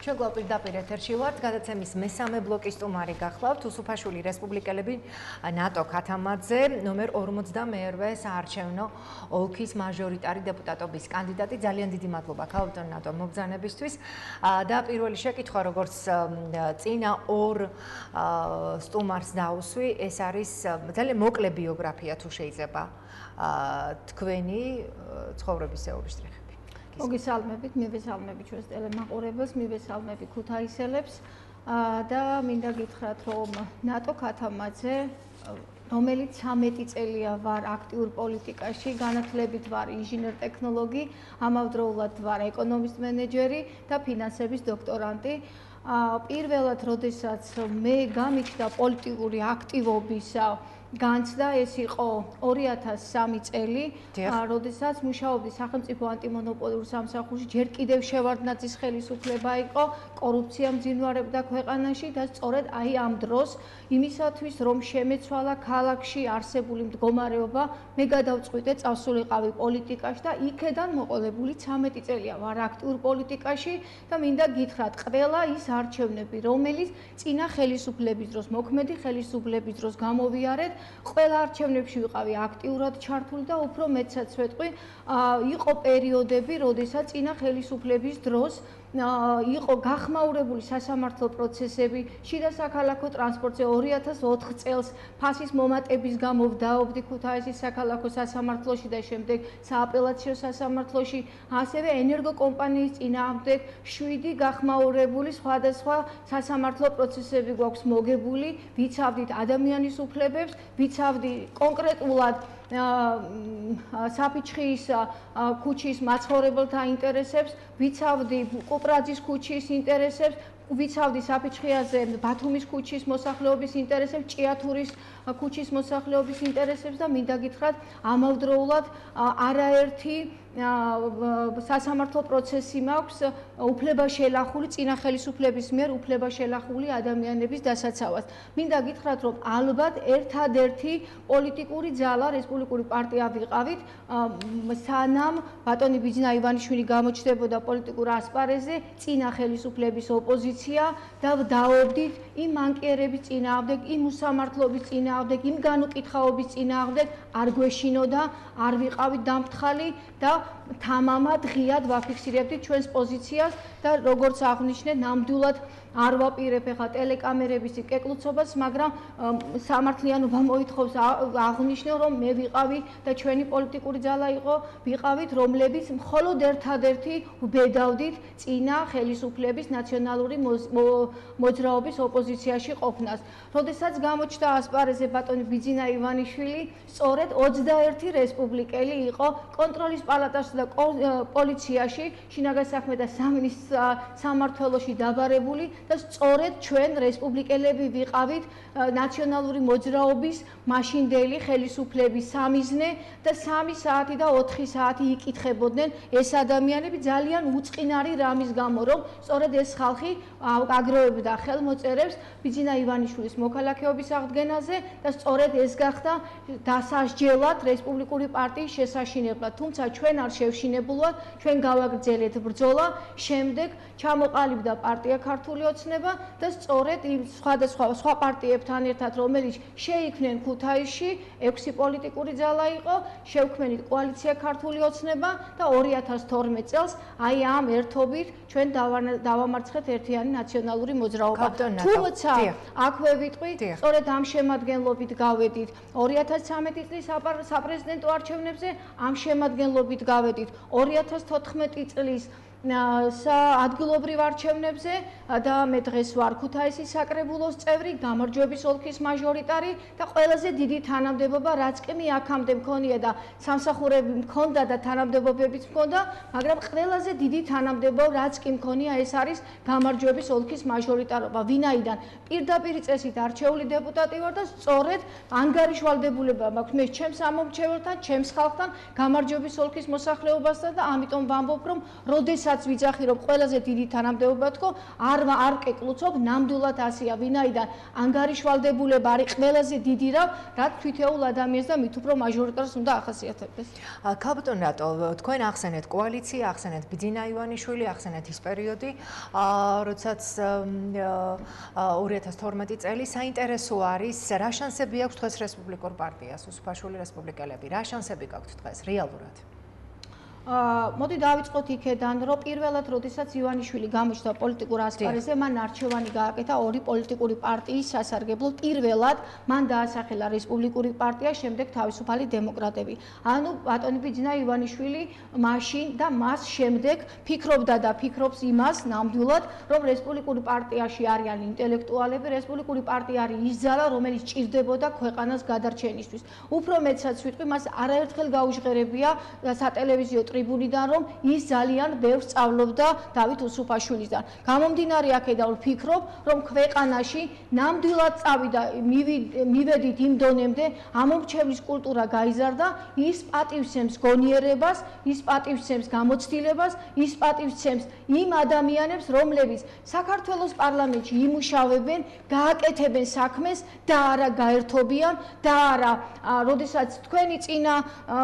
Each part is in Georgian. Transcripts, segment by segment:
ჩვენ გვაპირდაპირ ეთერში ვართ, გადაცემის მესამე ბლოკის სტუმარი გახლავთ უსუფაშვილი რესპუბლიკელები ნატო ქათამაძე, ნომერ 52-ე საარჩევნო ოლქის მაჟორიტარი დეპუტატობის კანდიდატი. ძალიან დიდი მადლობა ქალბატონ ნატო მობრძანებისთვის. და პირველი შეკითხვა, როგორც წინა ორ სტუმარს დავუსვი, ეს არის ძალიან მოკლე ბიოგრაფია თუ შეიძლება თქვენი ცხოვრებისეული შტრიხი. მოგესალმებით, მივესალმები ჩვენს ტელემაყურებელს, მივესალმები ქუთაისელებს და მინდა გითხრათ, რომ ნატო ქათამაძე, რომელიც 13 წელია ვარ აქტიურ პოლიტიკაში, განათლებით ვარ ინჟინერ-ტექნოლოგი, ამავდროულად ვარ ეკონომისტ მენეჯერი და ფინანსების დოქტორანტი. პირველად, როდესაც მე გამიჩნდა პოლიტიკური აქტივობის განცდა, ეს იყო 2003 წელი, როდესაც მუშაობდი სახელმწიფო ანტიმონოპოლიურ სამსახურში, ჯერ კიდევ შევარდნაძის ხელისუფლება იყო, კორუფცია მძინვარებდა ქვეყანაში და სწორედ აი ამ დროს იმისათვის, რომ შემეცვალა ქალაქში არსებული მდგომარეობა, მე გადავწყვიტე წავსულიყავი პოლიტიკაში და იქედან მოყოლებული 13 წელია ვარ აქტიურ პოლიტიკაში და მინდა გითხრათ, ყველა ის არჩევნები, რომელიც წინა ხელისუფლების დროს, მოქმედი ხელისუფლების დროს გამოვიარეთ, ყველა არჩევნებში ვიყავი აქტიურად ჩართული და უფრო მეტსაც ვეტყვი, იყო პერიოდები, როდესაც წინა ხელისუფლების დროს იყო გახმაურებული სასამართლო პროცესები, შიდა საქალაქო ტრანსპორტზე 2004 წელს ფასის მომატების გამო ვდაობდი ქუთაისის საქალაქო სასამართლოში და შემდეგ სააპელაციო სასამართლოში, ასევე ენერგოკომპანიის წინააღმდეგ 7 გახმაურებული სხვადასხვა სასამართლო პროცესები გვაქვს მოგებული, ვიცავდით ადამიანის უფლებებს, ვიცავდი კონკრეტულად საფიჩხის ქუჩის მაცხოვრებელთა ინტერესებს, ვიცავდი კუპრაძის ქუჩის ინტერესებს, ვიცავდი საფიჩხიაზე ბათუმის ქუჩის მოსახლეობის ინტერესებს, ჭიათურის ქუჩის მოსახლეობის ინტერესებს და მინდა გითხრათ, ამავდროულად არაერთი სასამართლო პროცესი მაქვს უფლება შელახული წინა ხელისუფლების მიერ უფლება შელახული ადამიანების დასაცავად. მინდა გითხრათ, რომ ალბათ ერთადერთი პოლიტიკური ძალა რესპუბლიკური პარტია ვიყავით, სანამ ბატონი ბიძინა ივანიშვილი გამოჩნდებოდა პოლიტიკურ ასპარეზზე, წინა ხელისუფლების ოპოზიცია და ვდაობდით იმ მანკიერების წინააღმდეგ, იმ უსამართლობის წინააღმდეგ, იმ განუკითხაობის წინააღმდეგ არ გვეშინოდა, არ ვიყავით დამფრთხალი და თამამად ღიად ვაფიქსირებდით ჩვენს პოზიციას და როგორც აღნიშნეთ, ნამდვილად არ ვაპირებ ახლა ტელეკამერების კეკლუცობას, მაგრამ სამართლიანობა მოითხოვს აღნიშნო, რომ მე ვიყავი და ჩვენი პოლიტიკური ძალა იყო, ვიყავით, რომლებიც მხოლოდ ერთადერთი ვბედავდით წინა ხელისუფლების ნაციონალური მოძრაობის ოპოზიციაში ყოფნას. როდესაც გამოჩნდა ასპარეზზე ბატონი ბიძინა ივანიშვილი, სწორედ 21 რესპუბლიკელი იყო კონტროლის პალატაში და პოლიციაში, შინაგან საქმეთა სამინისტროს სამმართველოში დაბარებული და სწორედ ჩვენ რესპუბლიკელები ვიყავით ნაციონალური მოძრაობის მაშინდელი ხელისუფლების სამიზნე და 3 საათი და 4 საათი იკითხებოდნენ ეს ადამიანები ძალიან უწყინარი რამის გამო, რომ სწორედ ეს ხალხი აგროვებდა ხელმოწერებს ბიძინა ივანიშვილის მოქალაქეობის აღდგენაზე და სწორედ ეს გახდა დასასჯელად რესპუბლიკური პარტიის შესაშინებლად. თუმცა ჩვენ არ შევშინებულვართ, ჩვენ გავაგრძელეთ ბრძოლა, შემდეგ ჩამოყალიბდა პარტია ქართული ოცნება და სწორედ იმ სხვა პარტიებთან ერთად, რომელიც შეიქმნენ ქუთაისში, 6 პოლიტიკური ძალა იყო, შევქმნით კოალიცია ქართული ოცნება და 2012 წელს აი ამ ერთობით ჩვენ დავამარცხეთ ერთიანი ნაციონალური მოძრაობა. თუმცა აქვე ვიტყვი, სწორედ ამ შემადგენლობით გავედით 2013 წლის საპრეზიდენტო არჩევნებზე, ამ შემადგენლობით გავედით 2014 წლის ადგილობრივ არჩევნებზე და მე დღეს ვარ ქუთაისის საკრებულოს წევრი, გამარჯვების ოლქის მაჟორიტარი და ყველაზე დიდი თანამდებობა, რაც კი მე აქამდე მქონია და სამსახურები მქონდა და თანამდებობებიც მქონდა, მაგრამ ყველაზე დიდი თანამდებობა, რაც კი მქონია, ეს არის გამარჯვების ოლქის მაჟორიტარობა, ვინაიდან პირდაპირ წესით არჩეული დეპუტატი ვარ და სწორედ ანგარიშვალდებულება მაქვს მე ჩემს ამომრჩეველთან, ჩემს ხალხთან, გამარჯვების ოლქის მოსახლეობასთან და ამიტომ ვამბობ, რომ როდესაც როდესაც ვიძახი რომ ყველაზე დიდი თანამდებობა თქო, არ კეკლუცობ, ნამდვილად ასეა, ვინაიდან ანგარიშვალდებულება არის ყველაზე დიდი რამ, რაც თითოეულ ადამიანს და მით უფრო მაჟორიტარს უნდა ახასიათებდეს. ქალბატონ რატო თქვენ ახსენეთ კოალიცია, ახსენეთ ბიძინა ივანიშვილი, ახსენეთ ის პერიოდი, როდესაც 2012 წელი საინტერესო არის, რა შანსები აქვს დღეს რესპუბლიკურ პარტიას, უსუფაშვილი რესპუბლიკელები, რა შანსები გაქვთ დღეს რეალურად? მოდი დავიწყოთ იქედან, რომ პირველად, როდესაც ივანიშვილი გამოჩნდა პოლიტიკურ ასპარეზზე, მან არჩევანი გააკეთა ორი პოლიტიკური პარტიის სასარგებლოდ. პირველად მან დაასახელა რესპუბლიკური პარტია, შემდეგ თავისუფალი დემოკრატები. ანუ ბატონი ბიძინა ივანიშვილი მაშინ და მას შემდეგ ფიქრობდა და ფიქრობს იმას ნამდვილად, რომ რესპუბლიკური პარტიაში არიან ინტელექტუალები, რესპუბლიკური პარტია არის ის ძალა, რომელიც ჭირდებოდა ქვეყანას გადარჩენისთვის. უფრო მეცაც ვიტყვი, მას არაერთხელ გაუჟღერებია სატელევიზიო ტრიბუნიდან, რომ ის ძალიან ბევრს სწავლობდა დავით უსუფაშვილისგან. გამომდინარე აქედან ვფიქრობ, რომ ქვეყანაში ნამდვილად წავიდა, მივედით იმ დონემდე, ამომრჩევლის კულტურა გაიზარდა, ის პატივცემს გონიერებას, ის პატივცემს გამოცდილებას, ის პატივცემს იმ ადამიანებს, რომლებიც საქართველოს პარლამენტში იმუშავებენ, გააკეთებენ საქმეს და არა გაერთობიან და არა, როდესაც თქვენი წინა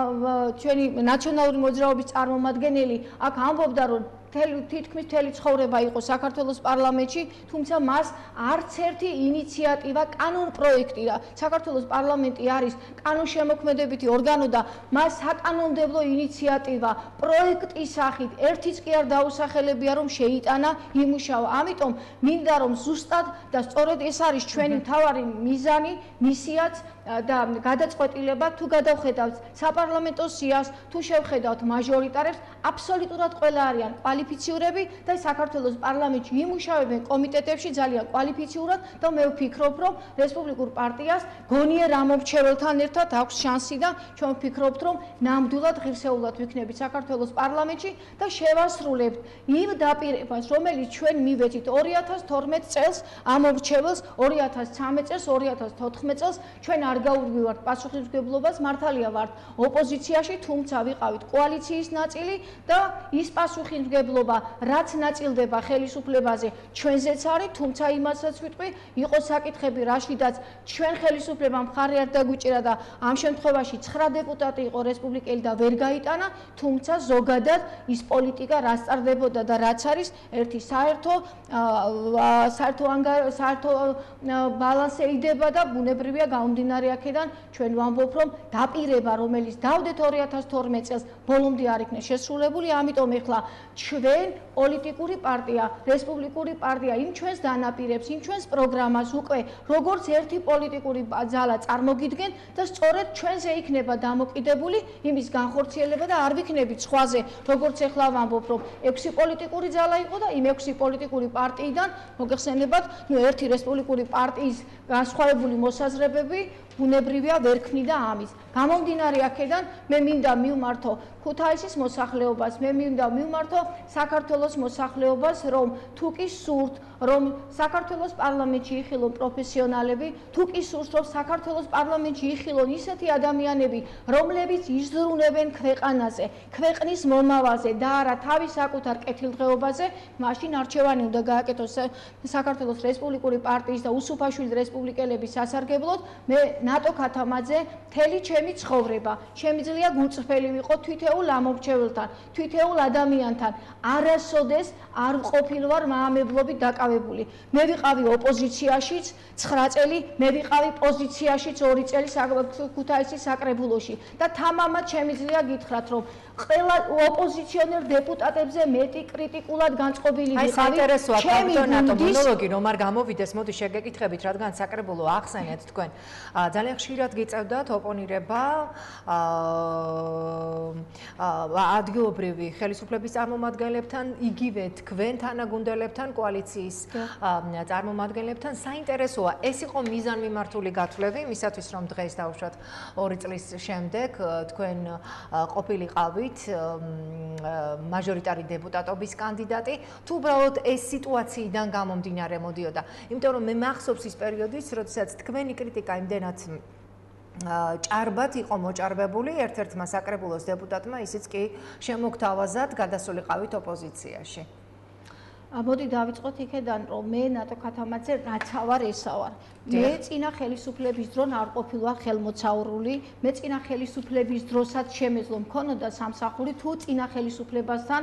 ჩვენი ნაციონალური მოძრაობის წარმომადგენელი აქ ამბობდა, რომ თითქმის მთელი ცხოვრება იყო საქართველოს პარლამენტში, თუმცა მას არც ერთი ინიციატივა, კანონპროექტი და საქართველოს პარლამენტი არის კანონშემოქმედებითი ორგანო და მას საკანონმდებლო ინიციატივა პროექტის სახით ერთიც კი არ დაუსახელებია, რომ შეიტანა, იმუშავა. ამიტომ მინდა რომ ზუსტად და სწორედ ეს არის ჩვენი მთავარი მიზანი, მისიაც და გადაწყვეტილება, თუ გადავხედავთ საპარლამენტო სიას, თუ შევხედავთ მაჟორიტარებს, აბსოლუტურად ყველა არიან კვალიფიციურები და საქართველოს პარლამენტში იმუშავებენ კომიტეტებში ძალიან კვალიფიციურად და მე ვფიქრობ, რომ რესპუბლიკურ პარტიას გონიერ ამომრჩეველთან ერთად აქვს შანსი და ჩვენ ვფიქრობთ, რომ ნამდვილად ღირსეულად ვიქნებით საქართველოს პარლამენტში და შევასრულებთ იმ დაპირებას, რომელიც ჩვენ მივეცით 2012 წელს ამომრჩეველს, 2013 წელს, 2014 წელს ჩვენ არ გაუგვივართ პასუხისმგებლობას, მართალია ვართ ოპოზიციაში, თუმცა ვიყავით კოალიციის ნაწილი და ის პასუხისმგებლობა, რაც ნაწილდება ხელისუფლებაზე, ჩვენზეც არის, თუმცა იმასაც ვიტყვი, იყო საკითხები, რაშიდაც ჩვენ ხელისუფლებამ მხარი არ დაგვიჭირა და ამ შემთხვევაში 9 დეპუტატი იყო რესპუბლიკელი და ვერ გაიტანა, თუმცა ზოგადად ის პოლიტიკა რაც ტარდებოდა და რაც არის ერთი საერთო ბალანსი იდება და ბუნებრივია გამომდინარე აქედან ჩვენ ვამბობ, რომ დაპირება, რომელიც დავდეთ 2012 წელს, ბოლომდე არ იქნა შესრულებული, ამიტომ ეხლა ჩვენ პოლიტიკური პარტია, რესპუბლიკური პარტია იმ ჩვენს დანაპირებს, იმ ჩვენს პროგრამას უკვე როგორც ერთი პოლიტიკური ძალა წარმოგიდგენ და სწორედ ჩვენზე იქნება დამოკიდებული იმის განხორციელება და არ ვიქნებით სხვაზე, როგორც ეხლა ვამბობ, რომ 6 პოლიტიკური ძალა იყო და იმ 6 პოლიტიკური პარტიიდან მოგეხსენებათ, ერთი რესპუბლიკური პარტიის განსხვავებული მოსაზრებები ბუნებრივია ვერ ქმნიდა ამის. გამომდინარე აქედან მე მინდა მივმართო ქუთაისის მოსახლეობას, მე მინდა მივმართო საქართველოს მოსახლეობას, რომ თუ კი სურთ, რომ საქართველოს პარლამენტში იხილონ პროფესიონალები, თუ კი სურთ, რომ საქართველოს პარლამენტში იხილონ ისეთი ადამიანები, რომლებიც იზრუნებენ ქვეყანაზე, ქვეყნის მომავალზე და არა თავის საკუთარ კეთილდღეობაზე, მაშინ არჩევანი უნდა გააკეთოს საქართველოს რესპუბლიკური პარტიის და უსუფაშვილის რესპუბლიკელების სასარგებლოდ. მე ნატო ქათამაძე მთელი ჩემი ცხოვრება შემიძლია გულწრფელი ვიყო თითოეულ ამომრჩეველთან, თითოეულ ადამიანთან. არასოდეს არ ყოფილვარ მაამებლობით დაკავებული. მე ვიყავი ოპოზიციაშიც 9 წელი, მე ვიყავი პოზიციაშიც 2 წელი ქუთაისის საკრებულოში და თამამად შემიძლია გითხრათ, რომ ყველა ოპოზიციონერ დეპუტატებზე მეტი კრიტიკულად განწყობილი ვიყავი. საინტერესოა ქალბატონო მონოლოგი რომ არ გამოვიდეს, მოდი შეგეკითხებით, რადგან საკრებულო ახსენეთ თქვენ. ძალიან ხშირად გიწევდათ ოპონირება ადგილობრივი ხელისუფლების წარმომადგენლებთან, იგივე თქვენ თანაგუნდელებთან, კოალიციის წარმომადგენლებთან. საინტერესოა, ეს იყო მიზანმიმართული გათვლები, მისათვის რომ დღეს დავუშვათ 2 წლის შემდეგ თქვენ ყოფილიყავით მაჟორიტარი დეპუტატობის კანდიდატი, თუ უბრალოდ ეს სიტუაციიდან გამომდინარე მოდიოდა. იმიტომ რომ მე მახსოვს ის პერიოდის, როდესაც თქვენი კრიტიკა იმდენად ჭარბად იყო მოჭარბებული ერთ-ერთმა საკრებულოს დეპუტატმა, ისიც კი შემოგთავაზად გადასულიყავით ოპოზიციაში. მოდი დავიწყოთ იქედან, რომ მე ნატო ქათამაძე რაც ვარ, ესა ვარ. მე წინა ხელისუფლების დრონ არ ყოფილვარ ხელმოცაურული, მე წინა ხელისუფლების დროსაც შემეძლო მქონოდა სამსახური თუ წინა ხელისუფლებასთან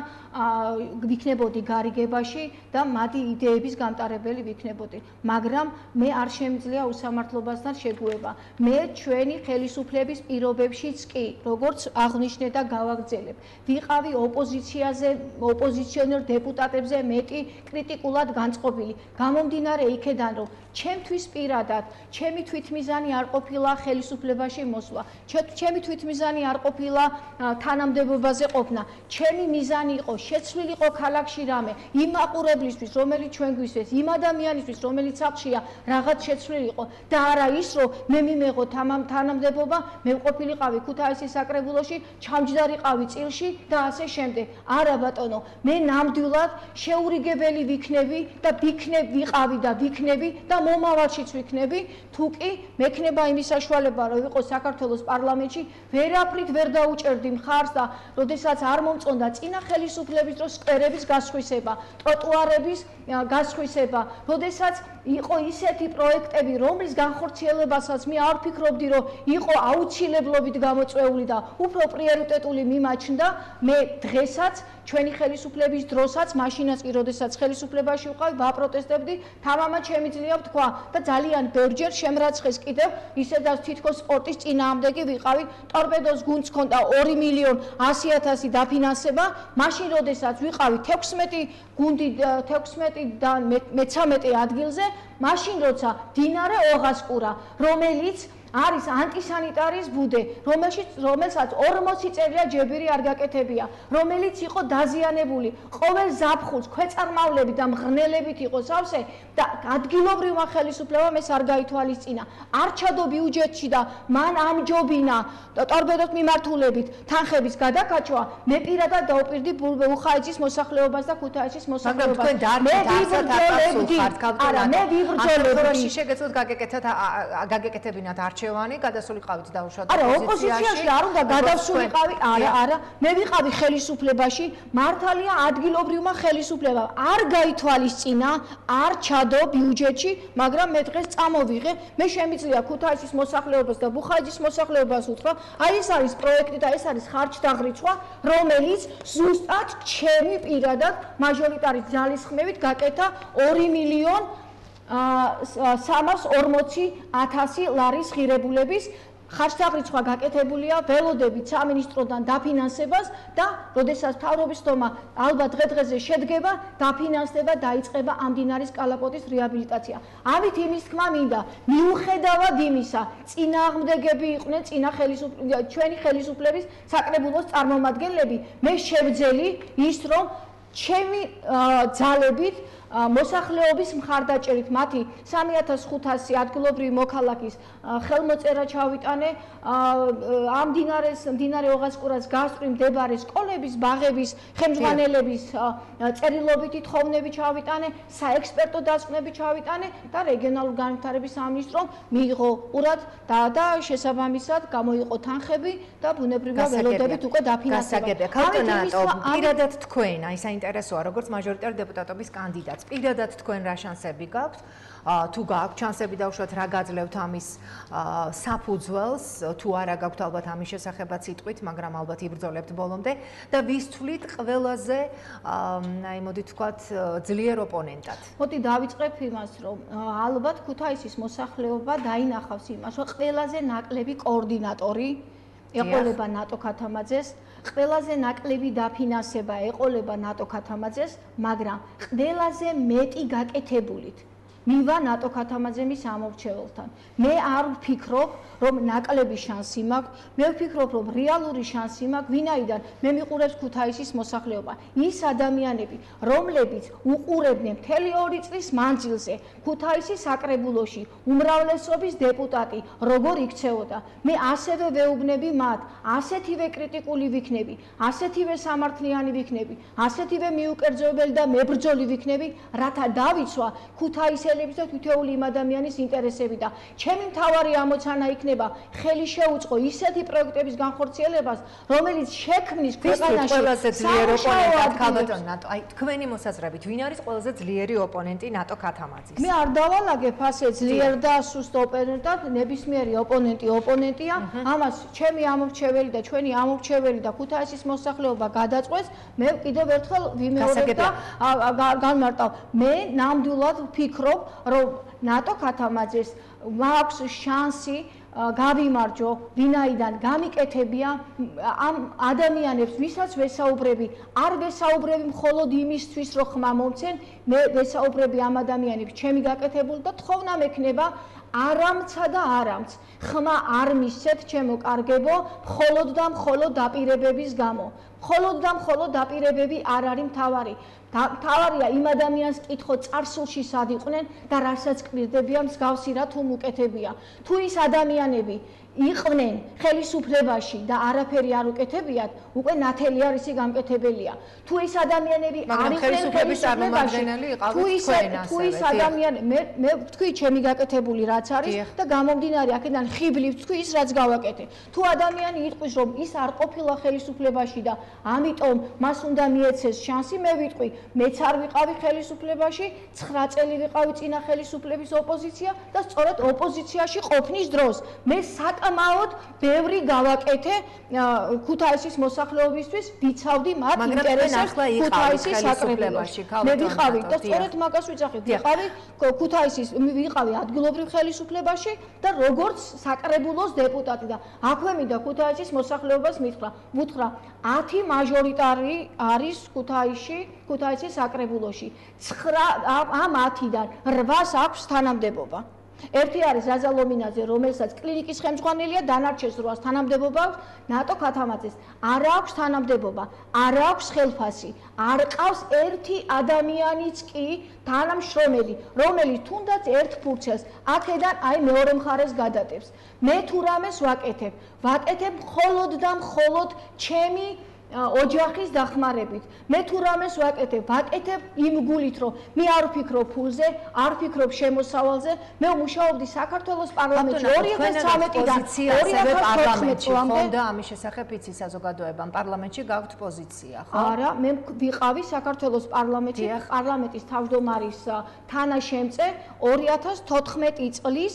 ვიქნებოდი გარიგებაში და მადი იდეების გამტარებელი ვიქნებოდი. მაგრამ მე არ შემიძლია უსამართლობასთან შეგუება. მე ჩვენი ხელისუფლების პირობებშიც კი, როგორც აღნიშნე და გავაგრძელებ, ვიყავი ოპოზიციაზე, ოპოზიციონერ დეპუტატებზე მეტი კრიტიკულად განწყობილი. გამომდინარე იქედან, რომ ჩემთვის პირადად, ჩემი თვითმიზანი არ ყოფილა ხელისუფლებაში მოსვლა. ჩემი თვითმიზანი არ ყოფილა თანამდებობაზე ყოფნა. ჩემი მიზანი იყო შეცვლილიყო ქალაქში რამე იმ მაყურებლისთვის, რომელიც ჩვენ გვისვეს, იმ ადამიანისთვის, რომელიც სახლშია, რაღაც შეცვლილიყო და არა ის, რომ მე მიმეღო თანამდებობა, მე ვყოფილიყავი ქუთაისის საკრებულოში, ჩამჯდარიყავი წილში და ასე შემდეგ. არა ბატონო, მე ნამდვილად შეურიგებელი ვიქნები და ვიყავი და ვიქნები და მომავალშიც ვიქნები, თუ კი მექნება იმის საშუალება, რომ ვიყო საქართველოს პარლამენტში, ვერაფრით ვერ დაუჭერდი მხარს და როდესაც არ მომწონდა წინა ხელისუფლების დროს სკვერების გასხვისება, ტროტუარების გასხვისება, როდესაც იყო ისეთი პროექტები, რომლის განხორციელებასაც მე არ ვფიქრობდი, რომ იყო აუცილებლობით გამოწვეული და უფრო პრიორიტეტული მიმაჩნდა, მე დღესაც ჩვენი ხელისუფლების დროსაც, მაშინაც კი როდესაც ხელისუფლებაში ვიყავი, ვაპროტესტებდი, თამამად შემიძლია ვთქვა და ძალიან ბევრჯერ შემრაცხეს კიდევ ისედაც თითქოს სპორტის წინააღმდეგი ვიყავი, ტორპედოს გუნდს ჰქონდა 2.100.000 დაფინანსება, მაშინ როდესაც ვიყავი 16 გუნდი 16-დან მე-13 ადგილზე, მაშინ როცა დინარე ოღასკურა, რომელიც არის ანტისანიტარის ბუდე, რომელსაც 40 წელია ჯებირი არ გაკეთებია, რომელიც იყო დაზიანებული, ყოველ ზაფხულს ქვეწარმავლები და მღრღნელებით იყო სავსე და ადგილობრივმა ხელისუფლებამ ეს არ გაითვალისწინა. არ ჩადო ბიუჯეტში და მან ამჯობინა ტორპედოს მიმართულებით თანხების გადაკაჭვა, მე პირადად დავუპირდი ბულბეუხაიძის მოსახლეობას და ქუთაისის მოსახლეობას. მაგრამ თქვენ დარჩით არა, მე ვიბრძოლებდი. შეგეძლოთ გაგეკეთებინათ არჩევანი, გადასულიყავით დაუშვათ არა, ოპოზიციაში არ უნდა გადასულიყავი, არა, მე ვიყავი ხელისუფლებაში, მართალია ადგილობრივმა ხელისუფლებამ არ გაითვალისწინა, არ ჩადო ბიუჯეტში, მაგრამ მე დღეს წამოვიღე, მე შემიძლია ქუთაისის მოსახლეობას და ბუხაიძის მოსახლეობას უთხრა, აი ეს არის პროექტი და ეს არის ხარჯთაღრიცხვა, რომელიც ზუსტად ჩემი პირადად მაჟორიტარის ძალისხმევით გაკეთა 2.340.000 ლარის ღირებულების ხარჯთაღრიცხვა გაკეთებულია, ველოდებით სამინისტროდან დაფინანსებას და როდესაც მთავრობის თომა ალბათ დღე-დღეზე შედგება, დაფინანსდება, დაიწყება ამ მდინარის კალაპოტის რეაბილიტაცია. ამით იმის თქმა მინდა, მიუხედავად იმისა, წინააღმდეგები იყვნენ ჩვენი ხელისუფლების საკრებულოს წარმომადგენლები, მე შევძელი ის, რომ ჩემი ძალებით მოსახლეობის მხარდაჭერით მათი 3500 ადგილობრივი მოქალაქის ხელმოწერა ჩავიტანე ამ მდინარე ოღასკურას გასწვრივ მდებარე სკოლების, ბაღების, ხელმძღვანელების წერილობითი თხოვნები ჩავიტანე, საექსპერტო დასკვნები ჩავიტანე და რეგიონალურ განვითარების სამინისტრომ მიიღო ყურად და შესაბამისად გამოიყო თანხები და ბუნებრივია ველოდებით უკვე დაფინანსება. პირადად თქვენ, აი საინტერესოა, როგორც მაჟორიტარ დეპუტატობის კანდიდატს, პირადად თქვენ რა შანსები გაქვთ? თუ გაქვთ შანსები დავუშვათ რა გაძლევთ ამის საფუძველს, თუ არა გაქვთ ალბათ ამის შესახებაც იტყვით, მაგრამ ალბათ იბრძოლებთ ბოლომდე და ვის თვლით ყველაზე აი მოდით ვთქვათ ძლიერ ოპონენტად. მოდი დავიწყებ იმას, რომ ალბათ ქუთაისის მოსახლეობა დაინახავს იმას, რომ ყველაზე ნაკლები კოორდინატორი ეყოლება ნატო ქათამაძეს, ყველაზე ნაკლები დაფინანსება ეყოლება ნატო ქათამაძეს, მაგრამ ყველაზე მეტი გაკეთებულით მივა ნატო ქათამაძემის ამორჩეველთან. მე არ ვფიქრობ, რომ ნაკლები შანსი მაქვს, მე ვფიქრობ, რომ რეალური შანსი მაქვს, ვინაიდან მე მიყურებს ქუთაისის მოსახლეობა. ის ადამიანები, რომლებიც უყურებდნენ მთელი 2 წლის მანძილზე ქუთაისის საკრებულოში უმრავლესობის დეპუტატი, როგორ იქცეოდა. მე ასევე ვეუბნები მათ, ასეთივე კრიტიკული ვიქნები, ასეთივე სამართლიანი ვიქნები, ასეთივე მიუკერძოებელი და მებრძოლი ვიქნები, რათა დავიცვა ქუთაისელი ხალხმრავლელების და თითოეული იმ ადამიანის ინტერესები და ჩემი მთავარი ამოცანა იქნება ხელი შეუწყო ისეთი პროექტების განხორციელებას, რომელიც შექმნის ქვეყანაში ყველაზე ძლიერი ოპონენტი ქალბატონ ნატო. აი თქვენი მოსაზრებით, ვინ არის ყველაზე ძლიერი ოპონენტი ნატო ქათამაძის? მე არ დავალაგებ ასე ძლიერ და სუსტ ოპონენტად, ნებისმიერი ოპონენტი ოპონენტია. ამას ჩემი ამორჩეველი და ჩვენი ამორჩეველი და ქუთაისის მოსახლეობა გადაწყვეტს. მე კიდევ ერთხელ ვიმეორებ და განმარტავ. მე ნამდვილად ვფიქრობ, რომ ნატო ქათამაძეს მაქვს შანსი გავიმარჯო, ვინაიდან გამიკეთებია ამ ადამიანებს, ვისაც ვესაუბრები, არ ვესაუბრები მხოლოდ იმისთვის, რომ ხმა მომცენ, მე ვესაუბრები ამ ადამიანებს, ჩემი გაკეთებული და თხოვნა მექნება არამცა და არამც. ხმა არ მისცეთ, ჩემო კარგებო, მხოლოდ და მხოლოდ დაპირებების გამო. მხოლოდ და მხოლოდ დაპირებები არ არის მთავარი. მთავარია იმ ადამიანს კითხო წარსულში სად იყვნენ და რასაც კვირდებიან მსგავსი რა თუ უკეთებია. თუ ის ადამიანები იყვნენ ხელისუფლებაში და არაფერი არ უკეთებიათ, უკვე ნათელი არისი გამკეთებელია. თუ ის ადამიანები არ იყვნენ ხელისუფლების წარმომადგენელი იყავით თუ ის ადამიანი მე ვთქვი ჩემი გაკეთებული რაც არის და გამომდინარე აქედან ხიბლივ ვთქვი ის რაც გავაკეთე. თუ ადამიანი იტყვის რომ ის არ ყოფილა ხელისუფლებაში და ამიტომ მას უნდა მიეცეს შანსი, მე ვიტყვი მეც არ ვიყავი ხელისუფლებაში, 9 წელი ვიყავი წინა ხელისუფლების ოპოზიცია და სწორედ ოპოზიციაში ყოფნის დროს მე საკმაოდ ბევრი გავაკეთე ქუთაისის მოსახლეობისთვის, ვიცავდი მათ ინტერესებს ქუთაისის საკრებულოში. მე ვიყავი და სწორედ მაგას ვიძახით, ვიყავი ქუთაისის ვიყავი ადგილობრივ ხელისუფლებაში და როგორც საკრებულოს დეპუტატი და აქვე მინდა ქუთაისის მოსახლეობას მითხრა 10 მაჟორიტარი არის ქუთაისის საკრებულოში. 9 ამ 10-დან 8-ს აქვს თანამდებობა. ერთი არის ზაზა ლომინაძე, რომელსაც კლინიკის ხელმძღვანელია, დანარჩენს 8-ს თანამდებობა აქვს, ნატო ქათამაძეს არ აქვს თანამდებობა, არ აქვს ხელფასი, არ ყავს ერთი ადამიანიც კი თანამშრომელი, რომელიც თუნდაც ერთ ფურცელს აქედან აი მეორე მხარეს გადადებს. მე თუ რამეს ვაკეთებ მხოლოდ და მხოლოდ ჩემი ოჯახის დახმარებით. მე თუ რამეს ვაკეთებ იმ გულით, რომ მე არ ვფიქრობ ფულზე, არ ვფიქრობ შემოსავალზე, მე ვმუშაობდი საქართველოს პარლამენტში 2013-დან 2014 წლამდე და ამის შესახებ იცი საზოგადოებამ პარლამენტში გაქვთ პოზიცია, ხო? არა, მე ვიყავი საქართველოს პარლამენტის თავმჯდომარის თანაშემწე 2014 წლის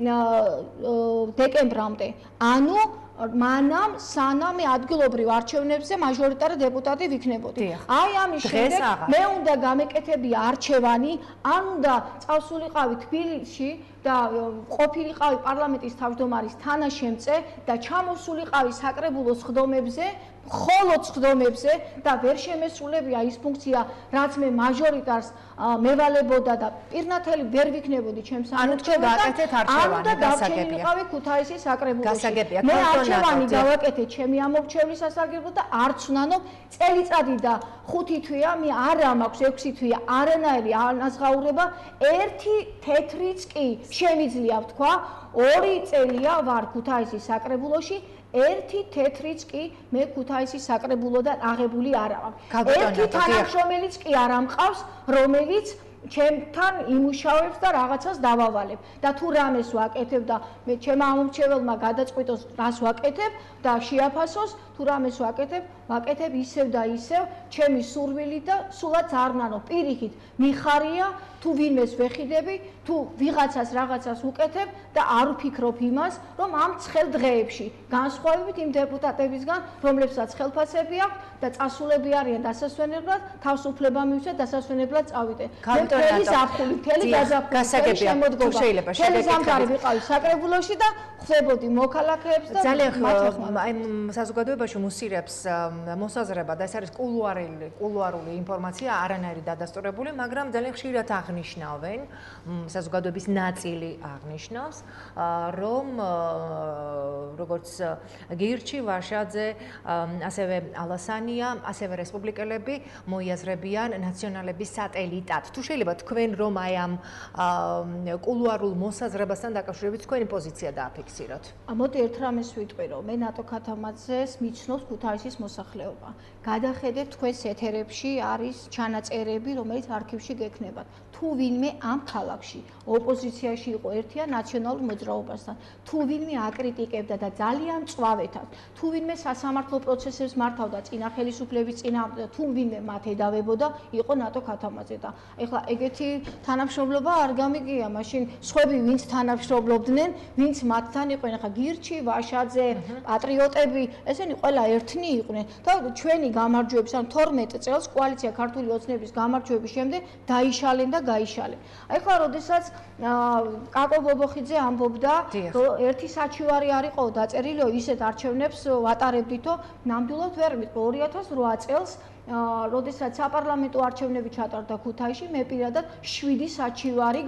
დეკემბრამდე. ანუ მანამ სანამ ადგილობრივ არჩევნებზე მაჟორიტარი დეპუტატი ვიქნებოდი. აი ამის შემდეგ მე უნდა გამეკეთებია არჩევანი, ან უნდა წავსულიყავი თბილისში და ყოფილიყავი პარლამენტის თავმჯდომარის თანაშემწე და ჩამოსულიყავი საკრებულოს ხდომებზე, მხოლოდ ხდომებზე და ვერ შემესრულებია ის ფუნქცია, რაც მე მაჟორიტარს მევალებოდა და პირნათელი ვერ ვიქნებოდი ჩემს ამორჩევლად. ანუ და დავჩენილიყავი ქუთაისის საკრებულოში. მე არჩევანი გავაკეთე ჩემი ამორჩევლის სასარგებლოდ და არც ვნანობ წელიწადი და 5 თვეა, მე არა მაქვს 6 თვეა არანაირი ანაზღაურება, ერთი თეთრიც კი შემიძლია ვთქვა, 2 წელია ვარ ქუთაისის საკრებულოში, ერთი თეთრიც კი მე ქუთაისის საკრებულოდან აღებული არა ვარ. ერთი თანამშრომელიც კი არ ამყავს, რომელიც ჩემთან იმუშავებს და რაღაცას დავავალებ და თუ რამეს ვაკეთებ და მე ჩემ ამორჩეველმა გადაწყვიტოს რას ვაკეთებ და შეაფასოს თუ რამეს ვაკეთებ ისევ და ისევ ჩემი სურვილი და სულაც არ ვნანო პირიქით მიხარია თუ ვინმეს ვეხიდები თუ ვიღაცას რაღაცას უკეთებ და არ ვფიქრობ იმას რომ ამ ცხელ დღეებში განსხვავებით იმ დეპუტატებისგან რომლებსაც ხელფასები აქვს და წასულები არიან დასასვენებლად თავს უფლება მივცე დასასვენებლად წავიდე მე მთელი ზაფხული მთელი გაზაფხული შემოდგომა მთელი ზამთარი ვიყავი საკრებულოში და ხვდებოდი მოქალაქეებს და აი საზოგადოებაში მუსირებს მოსაზრება და ეს არის კულუარული ინფორმაცია არანაირი დადასტურებული მაგრამ ძალიან ხშირად აღნიშნავენ საზოგადოების ნაწილი აღნიშნავს რომ როგორც გირჩი ვაშაძე ასევე ალასანია ასევე რესპუბლიკელები მოიაზრებიან ნაციონალების სატელიტად თუ შეიძლება თქვენ რომ აი ამ კულუარულ მოსაზრებასთან დაკავშირებით თქვენი პოზიცია დააფიქსიროთ მოდი ერთ რამეს ვიტყვი რომ მე ნატო ქათამაძეს მიჩნობს ქუთაისის მოსახლეობა მოსახლეობა. გადახედეთ თქვენს ეთერებში არის ჩანაწერები, რომელიც არქივში გექნებათ. თუ ვინმე ამ ქალაქში ოპოზიციაში იყო ერთიან ნაციონალურ მოძრაობასთან, თუ ვინმე აკრიტიკებდა და ძალიან მწვავეთად, თუ ვინმე სასამართლო პროცესებს მართავდა წინა ხელისუფლების წინააღმდეგ და თუ ვინმე მათ ედავებოდა, იყო ნატო ქათამაძე და ეხლა ეგეთი თანამშრომლობა არ გამიგია, მაშინ სხვები ვინც თანამშრომლობდნენ, ვინც მათთან იყვნენ, ეხლა გირჩი, ვაშაძე, პატრიოტები, ესენი ყველა ერთნი იყვნენ და ჩვენი გამარჯვების ან 12 წელს კოალიცია ქართული ოცნების გამარჯვების შემდეგ დაიშალენ და გაიშალენ. ეხლა როდესაც კაკო ბობოხიძე ამბობდა, რომ ერთი საჩივარი არ იყო დაწერილი, ისეთ არჩევნებს ვატარებდითო, ნამდვილად ვერ მიტყვი 2008 წელს როდესაც საპარლამენტო არჩევნები ჩატარდა ქუთაისში, მე პირადად 7 საჩივარი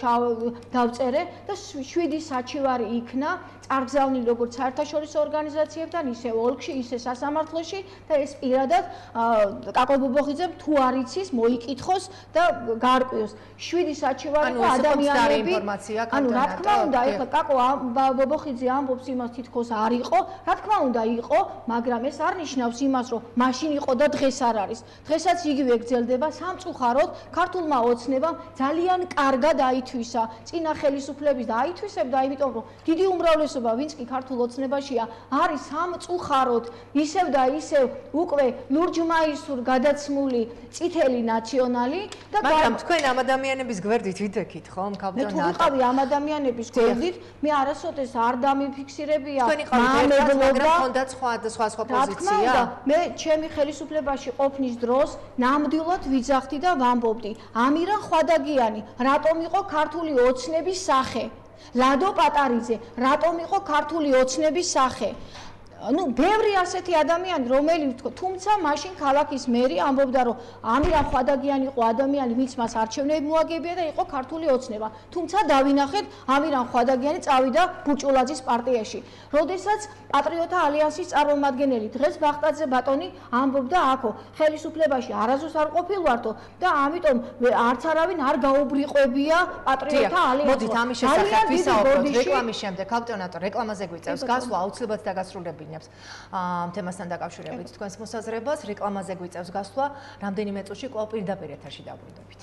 დავწერე და 7 საჩივარი იქნა წარგზავნილი როგორც საერთაშორისო ორგანიზაციებთან, ისე ოლქში, ისე სასამართლოში და ეს პირადად კაკო ბობოხიძემ თუ არ იცის, მოიკითხოს და გაარკვიოს. 7 საჩივარი და ადამიანები, ანუ რა თქმა უნდა, ეხლა კაკო ბობოხიძე ამბობს იმას თითქოს არ იყო, რა თქმა უნდა იყო, მაგრამ ეს არ ნიშნავს იმას, რომ მაშინ იყო და დღეს არ არის. დღესაც იგივე გრძელდება სამწუხაროდ ქართულმა ოცნებამ ძალიან კარგად აითვისა წინა ხელისუფლების და აითვისებდა, იმიტომ რომ დიდი უმრავლესობა, ვინც კი ქართულ ოცნებაშია, არის სამწუხაროდ ისევ და ისევ უკვე ლურჯმაისურ გადაცმული წითელი ნაციონალი და მაგრამ თქვენ ამ ადამიანების გვერდით ვიდექით ხომ მე თუ ვიყავი ამ ადამიანების გვერდით, მე არასოდეს არ დამიფიქსირებია მამებლობა, მაგრამ სხვა პოზიცია. მე ჩემი ხელისუფლებაში ყოფნის დროს ნამდვილად ვიძახდი და ვამბობდი, ამირან ხვადაგიანი, რატომ იყო ქართული ოცნების სახე? ლადო პატარიძე, რატომ იყო ქართული ოცნების სახე? ну ბევრი ასეთი ადამიანი რომელიც თქო თუმცა მაშინ ქალაქის მერი ამბობდა რომ ამირან ხვადაგიანი იყო ადამიანი ვინც მას არჩევნები მოაგებია და იყო ქართული ოცნება თუმცა დავინახეთ ამირან ხვადაგიანი წავიდა ბუჭულაძის პარტიაში როდესაც პატრიოტთა ალიანსის წარმომადგენელი დღეს ბახტაძე ბატონი ამბობდა აქო ხელისუფლებაში არასდროს არ ყოფილვართო და ამიტომ არც არავინ არ გაუბრიყვებია პატრიოტთა ალიანსს მოდით ამის შესახებ ვისაუბროთ რეკლამის შემდეგ კაპიტონატო რეკლამაზე გვიწევს გასვლა აუცილებლად დაგასრულებინებს თემასთან დაკავშირებით თქვენს მოსაზრებას რეკლამაზე გვიწევს გასვლა რამდენიმე წუთში კვლავ პირდაპირ ეთერში დაბრუნდებით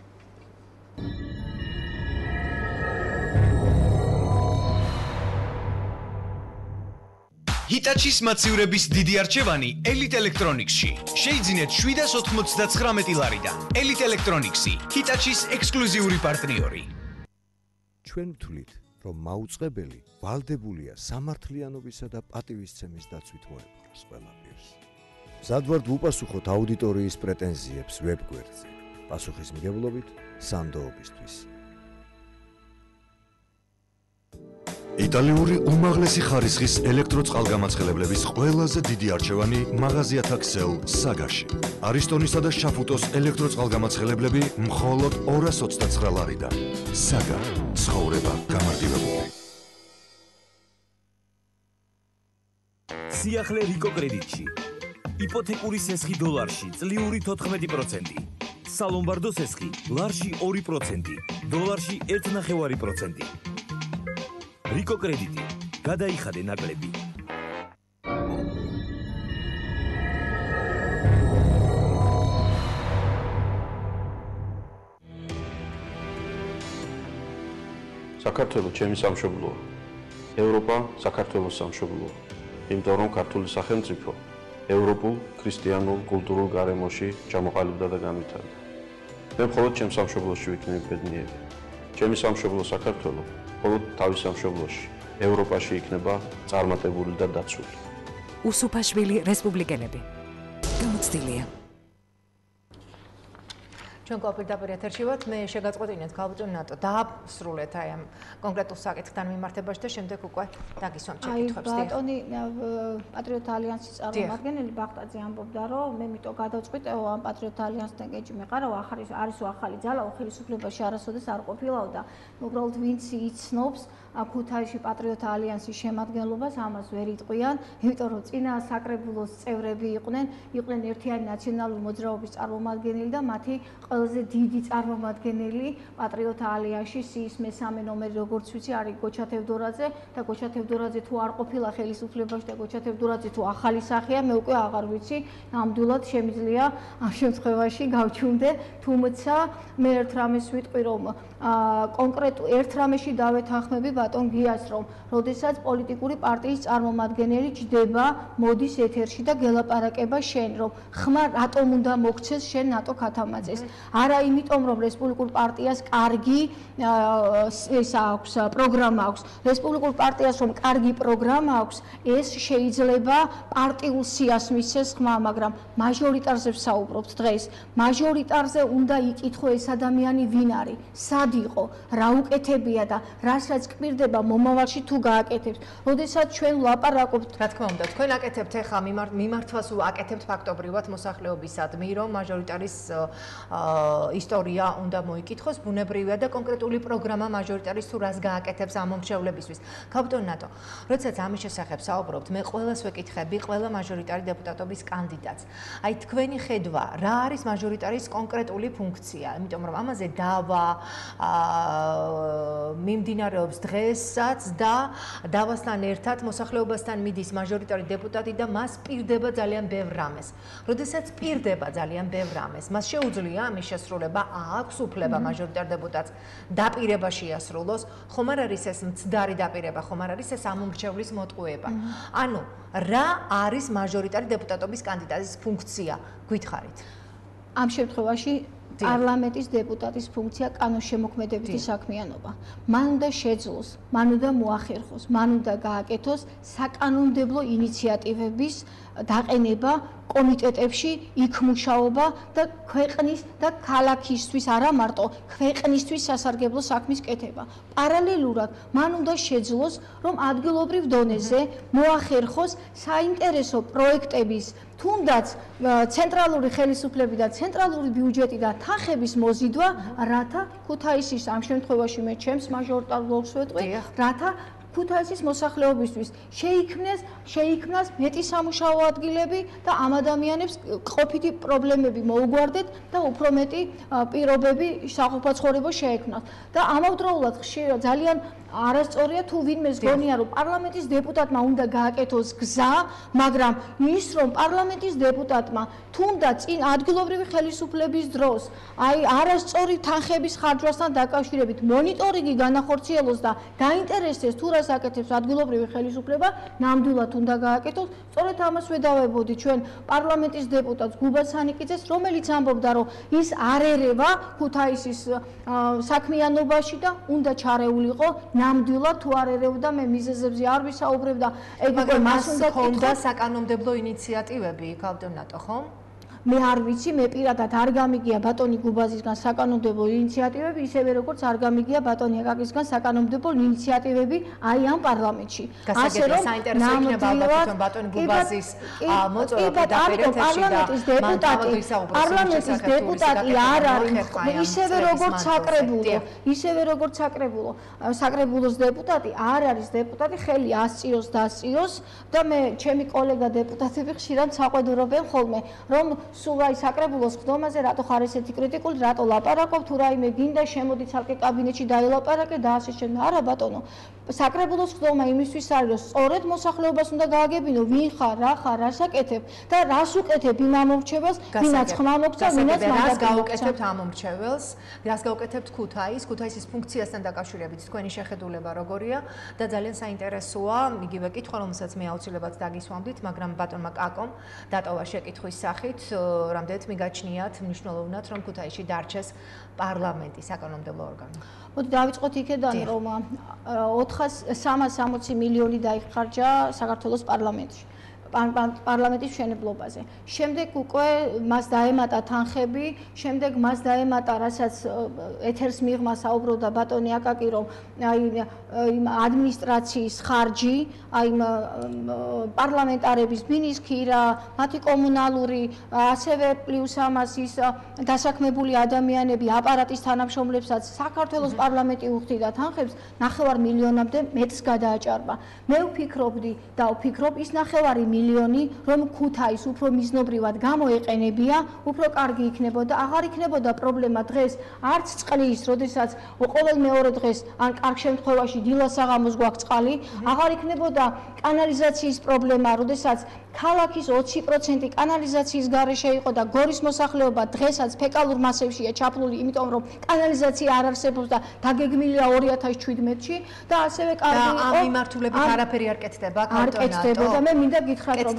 Hitachi-s მაცივრების დიდი არჩევანი Elite Electronics-ში. შეიძინეთ 799 ლარიდან. Elite Electronics-ი, Hitachi-s ექსკლუზიური პარტნიორი. ჩვენ ვთვლით, რომ მაუწყებელი ვალდებულია სამართლიანობისა და პატივისცემის დაცვით მოეპყროს ყველაფერს. მზადვართ უპასუხოთ აუდიტორიის პრეტენზიებს ვებგვერდზე. პასუხისმგებლობით სანდოობისთვის. იტალიური უმაღლესი ხარისხის ელექტროწყალგამაცხელებლების ყველაზე დიდი არჩევანი მაღაზიათა ქსელ საგაში. არისტონისა და შაფუტოს ელექტროწყალგამაცხელებლები მხოლოდ 229 ლარიდან. საგა, ცხოვრება გამარტივებული. სიახლე რიკო კრედიტში. იპოთეკური სესხი დოლარში წლიური 14%. სალომბარდო სესხი ლარში 2%, დოლარში 1.5%. რიკო კრედიტი. გადაიხადე ნაკლები. საქართველო ჩემი სამშობლოა. ევროპა საქართველოს სამშობლოა. იმიტომ რომ ქართული სახელმწიფო ევროპულ, ქრისტიანულ, კულტურულ გარემოში ჩამოყალიბდა და განვითარდა. მე მხოლოდ ჩემ სამშობლოში ვიქნები ბედნიერი. ჩემი სამშობლო საქართველო მხოლოდ თავის სამშობლოში, ევროპაში იქნება წარმატებული და დაცული. უსუფაშვილი რესპუბლიკელები. გამოცდილია. ჩვენ კოპირდაპირ ეთერში ვართ, მე შეგაწყვეტინეთ კაპიტონ ნატო დაასრულეთ აი ამ კონკრეტულ საკითხთან მიმართებაში და შემდეგ უკვე დაგისვამ შეკითხვებს. აი ბატონი პატრიოტთა ალიანსის წარმომადგენელი ბახტაძე ამბობდა რომ მე მიტო გადავწყვიტეო ამ პატრიოტთა ალიანსთან გეჭი მეყარავ არის ახალი ძალა ხელისუფლებაში არასოდეს არ ყოფილაო და უბრალოდ ვინც იცნობს ქუთაისში პატრიოტთა ალიანსის შემადგენლობას ამას ვერ იტყვიან, იმიტომ რომ წინა საკრებულოს წევრები იყვნენ ერთიანი ნაციონალური მოძრაობის წარმომადგენელი და მათი ყველაზე დიდი წარმომადგენელი პატრიოტთა ალიანსში სიის მესამე ნომერი როგორც ვიცი არის გოჩა თევდორაძე და გოჩა თევდორაძე თუ არ ყოფილა ხელისუფლებაში და გოჩა თევდორაძე თუ ახალი სახეა მე უკვე აღარ ვიცი ნამდვილად შემიძლია ამ შემთხვევაში გავჩუნდე თუმცა მე ერთ რამეს ვიტყვი რომ კონკრეტულ ერთ რამეში დავეთანხმები ბატონ გიას რომ როდესაც პოლიტიკური პარტიის წარმომადგენელი ჯდება მოდის ეთერში და გელაპარაკება შენ რომ ხმა რატომ უნდა მოგცეს შენ ნატო ქათამაძეს არა იმიტომ რომ რესპუბლიკურ პარტიას კარგი ეს აქვს პროგრამა აქვს რესპუბლიკურ პარტიას რომ კარგი პროგრამა აქვს ეს შეიძლება პარტიულ სიას მისცეს ხმა მაგრამ მაჟორიტარზე ვსაუბრობთ დღეს მაჟორიტარზე უნდა იკითხო ეს ადამიანი ვინ არის სად იყო რა უკეთებია და რასაც კვირდება მომავალში თუ გააკეთებს როდესაც ჩვენ ვლაპარაკობთ რა თქმა უნდა თქვენ აკეთებთ ახლა მიმართვას აკეთებთ ფაქტობრივად მოსახლეობისადმი რომ მაჟორიტარის ისტორია უნდა მოიკითხოს ბუნებრივია და კონკრეტული პროგრამა მაჟორიტარის თუ რას გააკეთებს ამ მომრჩევლებისთვის კაპიტან ნატო როდესაც ამის შესახებ საუბრობთ მე ყველას ვეკითხები ყველა მაჟორიტარი დეპუტატობის კანდიდატს აი თქვენი ხედვა რა არის მაჟორიტარის კონკრეტული ფუნქცია იმიტომ რომ ამაზე დავა მიმდინარეობს დღესაც და დავასთან ერთად მოსახლეობასთან მიდის მაჟორიტარი დეპუტატი და მას პირდება ძალიან ბევრ რამეს. როდესაც პირდება ძალიან ბევრ რამეს, მას შეუძლია ამის შესრულება, აქვს უფლება მაჟორიტარ დეპუტატს დაპირება შეასრულოს, ხომ არ არის ეს მცდარი დაპირება, ხომ არ არის ეს ამომრჩევლის მოტყუება. ანუ რა არის მაჟორიტარი დეპუტატობის კანდიდატის ფუნქცია? გითხარით. ამ შემთხვევაში პარლამენტის დეპუტატის ფუნქცია კანონშემოქმედებითი საქმიანობა. მან უნდა შეძლოს, მან უნდა მოახერხოს, მან უნდა გააკეთოს საკანონმდებლო ინიციატივების დაყენება კომიტეტებში, იქ მუშაობა და ქვეყნის და ქალაქისთვის არა მარტო, ქვეყნისთვის სასარგებლო საქმის კეთება. პარალელურად მან უნდა შეძლოს, რომ ადგილობრივ დონეზე მოახერხოს საინტერესო პროექტების თუნდაც ცენტრალური ხელისუფლების და ცენტრალური ბიუჯეტი და თანხების მოზიდვა, რათა ქუთაისის ამ შემთხვევაში მე ჩემს მაჟორიტარ ბლოკს ვეტყვი, რათა ქუთაისის მოსახლეობისთვის შეიქმნას მეტი სამუშაო ადგილები და ამ ადამიანებს ყოფითი პრობლემები მოუგვარდეთ და უფრო მეტი პირობები საყოფაცხოვრებო შეექმნათ. და ამავდროულად ხშირად ძალიან არასწორია თუ ვინმეს გონია რომ პარლამენტის დეპუტატმა უნდა გააკეთოს გზა, მაგრამ ის რომ პარლამენტის დეპუტატმა თუნდაც წინ ადგილობრივი ხელისუფლების დროს აი არასწორი თანხების ხარჯვასთან დაკავშირებით მონიტორინგი განახორციელოს და გაინტერესდეს თუ რას აკეთებს ადგილობრივი ხელისუფლება, ნამდვილად უნდა გააკეთოს. სწორედ ამას ვედავებოდი ჩვენ პარლამენტის დეპუტატს გუბა სანიკიძეს, რომელიც ამბობდა რომ ის არ ერევა ქუთაისის საქმიანობაში და უნდა ჩარეულიყო ნამდვილად თუ არ ერევდა მე მიზეზებზე არ ვისაუბრებ და ეგ უკვე მას უნდა ქონდა საკანონმდებლო ინიციატივები კაპიტან ნატო ხომ? მე არ ვიცი, მე პირადად არ გამიგია ბატონი გუბაზისგან საკანონმდებლო ინიციატივები, ისევე როგორც არ გამიგია ბატონი აკაკისგან საკანონმდებლო ინიციატივები აი ამ პარლამენტში. ასე რომ საინტერესო იქნება ალბათ ბატონი გუბაზის მოწვევა დაპირეთებში და პარლამენტის დეპუტატი არ არის ისევე როგორც საკრებულოს დეპუტატი არ არის დეპუტატი ხელი ასწიოს დასწიოს და მე ჩემი კოლეგა დეპუტატები ხშირად საყვედურობენ ხოლმე რომ სულ აი საკრებულოს ხდომაზე რატო ხარ ესეთი კრიტიკული, რატო ლაპარაკობ, თუ რაიმე გინდა შემოდი ცალკე კაბინეტში დაელაპარაკე და ასე შემდეგ. არა ბატონო, საკრებულოს ხდომა იმისთვის არის, რომ სწორედ მოსახლეობას უნდა გააგებინო, ვინ ხარ, რა ხარ, რას აკეთებ და რას უკეთებ იმ ამომრჩეველს, ვინაც ხმა მოგცა, ვინაც რას გაუკეთებთ ამომრჩეველს, რას გაუკეთებთ ქუთაისის ფუნქციასთან დაკავშირებით თქვენი შეხედულება როგორია და ძალიან საინტერესოა იგივე კითხვა, რომელსაც მე აუცილებლად დაგისვამდით, მაგრამ ბატონმა კაკომ დატოვა შეკითხვის სახით რამდენად მიგაჩნიათ მნიშვნელოვნად რომ ქუთაისში დარჩეს პარლამენტი საკანონმდებლო ორგანო. მოდი დავიწყოთ იქედან რომ 360 მილიონი დაიხარჯა საქართველოს პარლამენტში. პარლამენტის მშენებლობაზე. შემდეგ უკვე მას დაემატა თანხები, შემდეგ მას დაემატა, რასაც ეთერს მიღმა საუბრობდა ბატონი აკაკი, რომ აი ადმინისტრაციის ხარჯი, აი პარლამენტარების ბინისქირა, მათი კომუნალური, ასევე პლუს ამას ის დასაქმებული ადამიანები, აპარატის თანამშრომლებსაც საქართველოს პარლამენტი უხდიდა თანხებს 9 მილიონამდე მეტს გადააჭარბა. მე ვფიქრობდი და ვფიქრობ ის 9 მილიონი მილიონი, რომ ქუთაის უფრო მიზნობრივად გამოეყენებია, უფრო კარგი იქნებოდა. აღარ იქნებოდა პრობლემა დღეს არც წყლის, როდესაც ყოველ მეორე დღეს ან კარგ შემთხვევაში დილასაღამოს გვაქვს წყალი, აღარ იქნებოდა კანალიზაციის პრობლემა, როდესაც ქალაქის 20% კანალიზაციის გარეშე იყო და გორის მოსახლეობა დღესაც ფეკალურ მასივშია ჩაფლული, იმიტომ რომ კანალიზაცია არ არსებობს და დაგეგმილია 2017-ში და ასევე კარგი იყო. ამ მიმართულებით არაფერი არ კეთდება არ კეთდებოდა. მე მინდა გითხრათ, რომ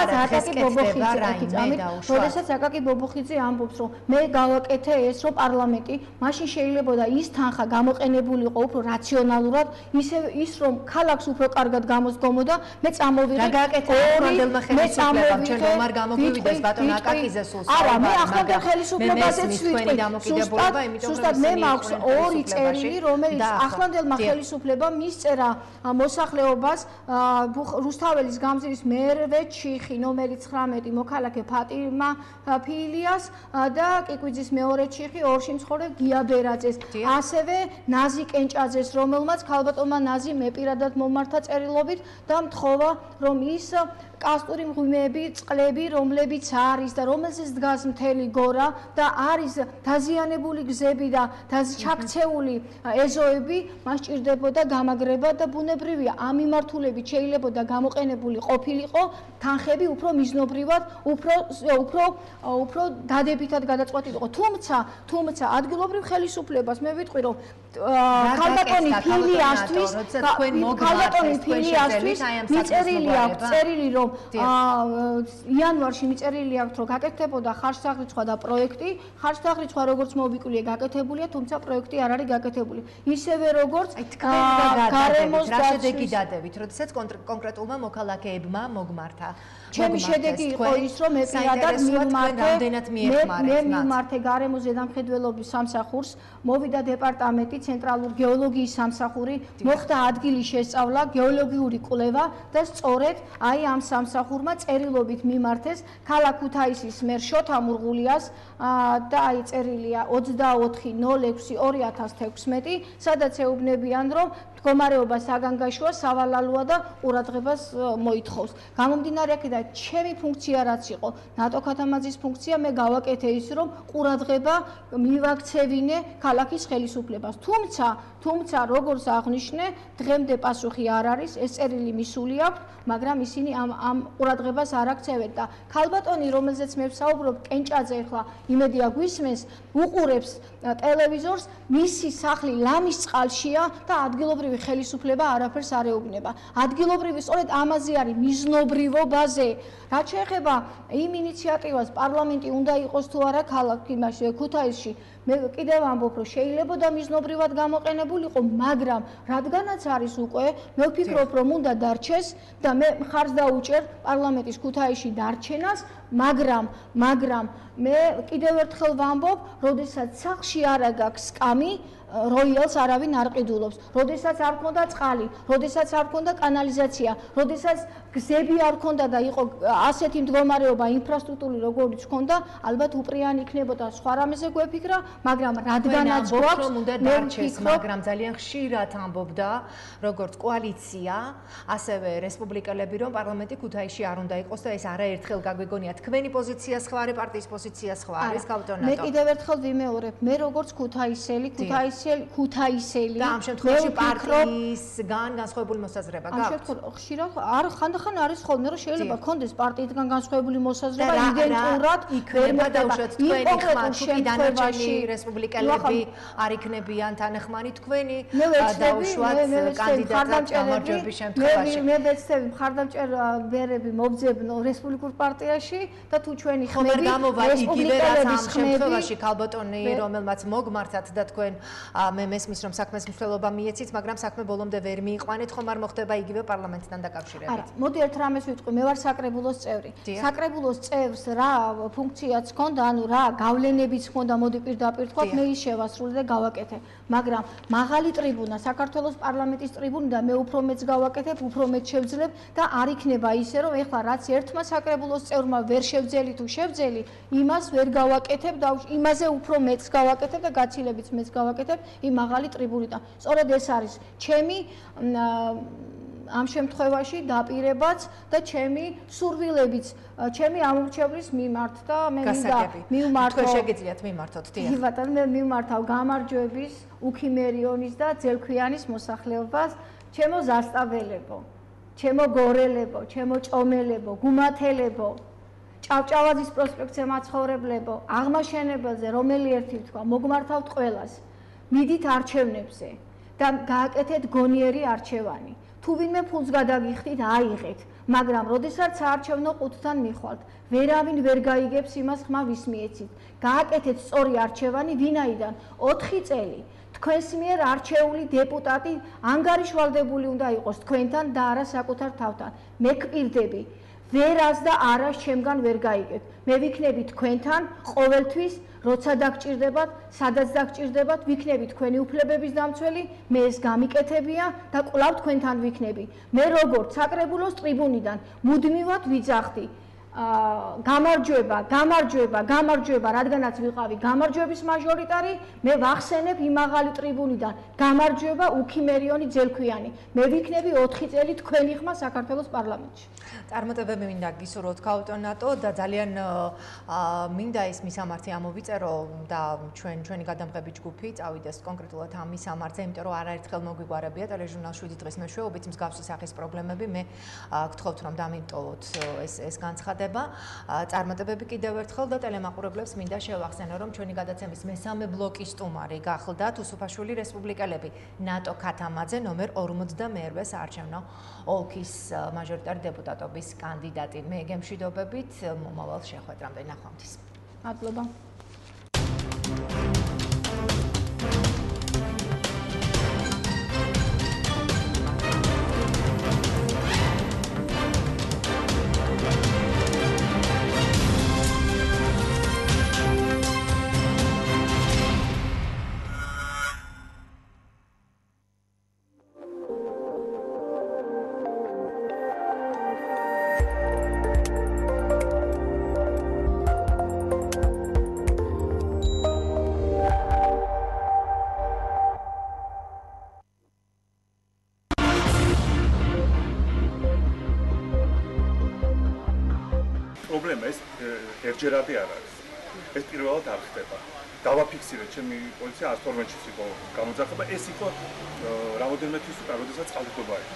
როდესაც აკაკი ბობოხიძე ამბობს, რომ მე გავაკეთე ეს, რომ პარლამენტი, მაშინ შეიძლებოდა ის თანხა გამოყენებულიყო უფრო რაციონალურად, ისე ის რომ ქალაქს უფრო კარგად გამოსგომოდა, მე წამოვიღე ხელისუფლებამ ჩვენ რომ არ გამოგვივიდეს ბატონ აკაკიძე სულ არა მე ახლანდელ ხელისუფლებაზეც ვიტყვი ზუსტად მე მაქვს ორი წერილი რომელიც ახლანდელმა ხელისუფლებამ მისწერა მოსახლეობას რუსთაველის გამზირის მერვე ჩიხი ნომერი 19 მოქალაქე ფატიმა ფილიას და კიკვიძის მეორე ჩიხი ორში მცხოვრე გიაბერაძეს ასევე ნაზი კენჭაძეს რომელმაც ქალბატონმა ნაზი მე პირადად მომართა წერილობით და მთხოვა რომ ის კასტური მღვიმეები, წყლები, რომლებიც არის და რომელზეც დგას მთელი გორა და არის დაზიანებული გზები და ჩაქცეული ეზოები, მას ჭირდებოდა გამაგრება და ბუნებრივია ამ მიმართულებით შეიძლებოდა გამოყენებული ყოფილიყო თანხები უფრო მიზნობრივად, უფრო დადებითად გადაწყვეტილიყო. თუმცა ადგილობრივ ხელისუფლებას მე ვიტყვი რომ ქალბატონი ფილიასთვის მიწერილი აქვს წერილი რომ იანვარში მიწერილი აქვს რომ გაკეთდებოდა ხარჯსაღრიცხვა და პროექტი, ხარჯსაღრიცხვა როგორც მოვიკვლიე გაკეთებულია, თუმცა პროექტი არ არის გაკეთებული. ისევე როგორც გარემოს რა შედეგი დადებით, როდესაც კონკრეტულმა მოქალაქეებმა მოგმართა. ჩემი შედეგი იყო ის რომ მე პირადად მივმართე გარემოს ზედამხედველობის სამსახურს, მოვიდა დეპარტამენტი ცენტრალურ გეოლოგიის სამსახური, მოხდა ადგილის შესწავლა, გეოლოგიური კვლევა და სწორედ აი ამ სამსახურმა წერილობით მიმართეს ქალაქ ქუთაისის მერ შოთა მურღულიას და აი წერილია 24.06.2016, სადაც ეუბნებიან რომ მდგომარეობა საგანგაშოა, სავალალოა და ყურადღებას მოითხოვს. გამომდინარე აქედან ჩემი ფუნქცია რაც იყო, ნატო ქათამაძის ფუნქცია, მე გავაკეთე ის რომ ყურადღება მივაქცევინე ქალაქის ხელისუფლებას. თუმცა როგორც აღნიშნე, დღემდე პასუხი არ არის, ეს წერილი მისული აქვს, მაგრამ ისინი ამ ყურადღებას არ აქცევენ და ქალბატონი, რომელზეც მე ვსაუბრობ, კენჭაძე ახლა იმედია გვისმენს, უყურებს ტელევიზორს, მისი სახლი ლამის წყალშია და ადგილობრივი ხელისუფლება არაფერს არ ეუბნება. ადგილობრივი სწორედ ამაზე არის მიზნობრივობაზე. რაც შეეხება იმ ინიციატივას, პარლამენტი უნდა იყოს თუ არა ქალაქში ქუთაისში, მე კიდევ ამბობ, რომ შეიძლებოდა მიზნობრივად გამოყენებულიყო, მაგრამ რადგანაც არის უკვე, მე ვფიქრობ, რომ უნდა დარჩეს და მე მხარს დაუჭერ პარლამენტის ქუთაისში დარჩენას, მაგრამ მე კიდევ ერთხელ ვამბობ, როდესაც სახლში არა გაქვს სკამი, როიალს არავინ არ ყიდულობს. როდესაც არ ქონდა წყალი, როდესაც არ ქონდა კანალიზაცია, როდესაც გზები არ ქონდა და იყო ასეთი მდგომარეობა ინფრასტრუქტურული როგორიც ქონდა, ალბათ უპრიანი იქნებოდა სხვა რამეზე გვეფიქრა, მაგრამ რადგანაც გვაქვს უნდა დარჩეს, მაგრამ ძალიან ხშირად ამბობდა როგორც კოალიცია, ასევე რესპუბლიკელები, რომ პარლამენტი ქუთაისში არ უნდა იყოს და ეს არაერთხელ გაგვიგონია. თქვენი პოზიცია სხვა არის, პარტიის პოზიცია სხვა არის, ქალბატონო. მე კიდევ ერთხელ ვიმეორებ, მე როგორც ქუთაისელი და ამ შემთხვევაში პარტიისგან განსხვავებული მოსაზრება გაქვთ? ამ შემთხვევაში ხშირად არ ხანდახან არის ხოლმე რომ შეიძლება კონდეს პარტიისგან განსხვავებული მოსაზრება იდენტურად იქნება და უშუალოდ თქვენი ხმა თუ დანარჩენი რესპუბლიკელები არ იქნებიან თანახმანი თქვენი და უშუალოდ კანდიდატად გამარჯვების შემთხვევაში. მე ვეცდები მხარდამჭერები მობძებნო რესპუბლიკურ პარტიაში და თუ ჩვენი ხმები რესპუბლიკელების შემთხვევაში ქალბატონი რომელმაც მოგმართათ და თქვენ მე მესმის რომ საქმეს მსვლელობა მიეცით, მაგრამ საქმე ბოლომდე ვერ მიიყვანეთ, ხომ არ მოხდება იგივე პარლამენტთან დაკავშირებით? არა, მოდი ერთ რამეს ვიტყვი, მე ვარ საკრებულოს წევრი. საკრებულოს წევრს რა ფუნქციაც ჰქონდა, ანუ რა გავლენებიც ჰქონდა, მოდი პირდაპირ თქვა, მე ის შევასრულე და გავაკეთე. მაგრამ მაღალი ტრიბუნა, საქართველოს პარლამენტის ტრიბუნა, მე უფრო მეც გავაკეთებ, უფრო მეც შევძლებ და არ იქნება ისე, რომ ეხლა რაც ერთმა საკრებულოს წევრმა ვერ შევძელი თუ შევძელი, იმას ვერ გავაკეთებ და იმაზე უფრო მეც გავაკეთებ და გაცილებიც მეც გავაკეთებ იმ მაღალი ტრიბუნიდან. სწორედ ეს არის ჩემი ამ შემთხვევაში დაპირებაც და ჩემი სურვილებიც, ჩემი ამორჩევლის მიმართ და მე მინდა მივმართო. თქვენ შეგიძლიათ მიმართოთ, დიახ. ბატონო, მე მივმართავ გამარჯვების, უქიმერიონის და ძელქვიანის მოსახლეობას, ჩემო ზასტაბელებო, ჩემო გორელებო, ჩემო ჭომელებო, გუმათელებო, ჭავჭავაძის პროსპექტზე მაცხოვრებლებო, აღმაშენებელზე, რომელი ერთი ვთქვა, მოგმართავთ ყველას. მიდით არჩევნებზე და გააკეთეთ გონიერი არჩევანი. თუ ვინმე ფულს გადაგიხდით, აიღეთ, მაგრამ როდესაც საარჩევნო ყუთთან მიხვალთ, ვერავინ ვერ გაიგებს იმას, ხმა ვის მიეცით. გააკეთეთ სწორი არჩევანი, ვინაიდან 4 წელი თქვენს მიერ არჩეული დეპუტატი ანგარიშვალდებული უნდა იყოს თქვენთან და არა საკუთარ თავთან. მე გპირდები, ვერას და არას ჩემგან ვერ გაიგებთ. მე ვიქნები თქვენთან ყოველთვის, როცა დაგჭირდებათ, სადაც დაგჭირდებათ, ვიქნები თქვენი უფლებების დამცველი, მე ეს გამიკეთებია და კვლავ თქვენთან ვიქნები. მე როგორც საკრებულოს ტრიბუნიდან მუდმივად ვიძახდი გამარჯვება, გამარჯვება, გამარჯვება, რადგანაც ვიყავი გამარჯვების მაჟორიტარი, მე ვახსენებ იმ მაღალი ტრიბუნიდან გამარჯვება უქიმერიონი ძელქვიანი. მე ვიქნები 4 წელი თქვენი ხმა საქართველოს პარლამენტში. წარმატებები მინდა გისურვოთ გაუტონატო და ძალიან მინდა ის მისამართი ამოვიწერო და ჩვენი გადამღები ჯგუფი წავიდეს კონკრეტულად ამ მისამართზე, იმიტომ რომ არაერთხელ მოგვიგვარებია ტელეჟურნალ 7 დღის მეშვეობით მსგავსი სახის პრობლემები. მე გთხოვთ რომ დამიმტოვოთ ეს განცხადება. წარმატებები კიდევ ერთხელ და ტელემაყურებლებს მინდა შევახსენო, რომ ჩვენი გადაცემის მესამე ბლოკის სტუმარი გახლდათ უსუფაშვილი რესპუბლიკელები ნატო ქათამაძე ნომერ 52 საარჩევნო ოლქის მაჟორიტარი დეპუტატობის კანდიდატი. მე გემშვიდობებით მომავალ შეხვედრამდე, ნახვამდის. მადლობა. პრობლემა ეს ერთჯერადი არ არის. ეს პირველად არ ხდება. დავაფიქსირეთ, ჩემი პოლიცია 112-ში იყო გამოძახება, ეს იყო რამოდენიმე თვის უკან, როდესაც წყალდიდობა იყო.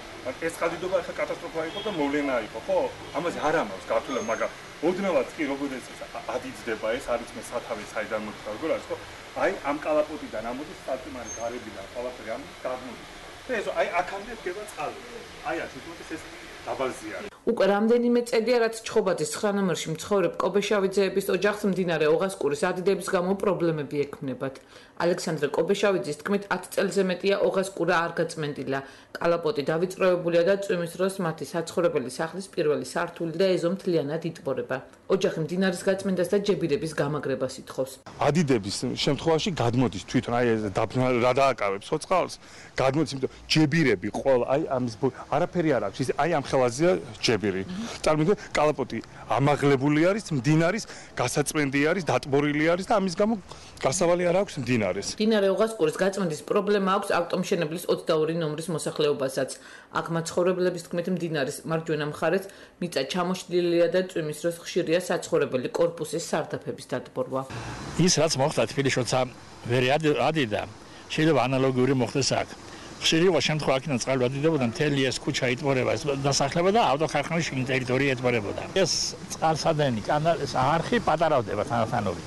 ეს წყალდიდობა ახლა კატასტროფა იყო და მოვლენა იყო, ხო? ამაზე არ ამბობს ქართულად, მაგრამ ოდნავად კი როდესაც ადიძდება ეს არის მე სათავე საიდან მოხდა, როგორ არის, ხო? აი ამ კალაპოტიდან ამოდის სტატიმარი გარებიდან, ყველაფერი ამის გადმოდის. და ეს აი აქამდე დგება წყალი. აი აქ თვითონ ეს დაბალზია. უკვე რამდენიმე წელია, რაც ჩხობაძის 9 ნომერში მცხოვრებ კობეშავიძეების ოჯახს მდინარე ოღასკურის ადიდების გამო პრობლემები ექმნებათ. ალექსანდრე კობეშავიძის თქმით 10 წელზე მეტია ოღასკურა არ გაწმენდილა. კალაპოტი დავიწროებულია და წვიმის დროს მათი საცხოვრებელი სახლის პირველი სართული და ეზო მთლიანად იტბორება. ოჯახი მდინარის გაწმენდას და ჯებირების გამაგრებას ითხოვს. ადიდების შემთხვევაში გადმოდის თვითონ აი რა დააკავებს ხო წყალს? გადმოდის, იმიტომ ჯებირები ყველა აი ამის არაფერი არ აქვს. აი ამ ხელაზეა ჯებირი. წარმოგიდგენთ, კალაპოტი ამაღლებული არის, მდინარის გასაწმენდი არის, დატბორილი არის და ამის გამო გასავალი არ აქვს მდინარეს. მდინარე ოღასკურის გაწმენდის პრობლემა აქვს ავტომშენებლის 22 ნომრის მოსახლეობასაც. აქ მაცხოვრებლების თქმით მდინარის მარჯვენა მხარეს მიწა ჩამოშლილია და წვიმის დროს ხშირია საცხოვრებელი კორპუსის სარდაფების დატბორვა. ის რაც მოხდა თბილისში, როცა ვერ ადიდა, შეიძლება ანალოგიური მოხდეს აქ. ხშირი იყო შემთხვევა, აქედან წყალი ადიდებოდა, მთელი ეს ქუჩა იტბორება, ეს დასახლება და ავტოქარხანის შიგნით ტერიტორია ეტბორებოდა. ეს წყალსადენი კანალის არხი პატარავდება თანათანობით.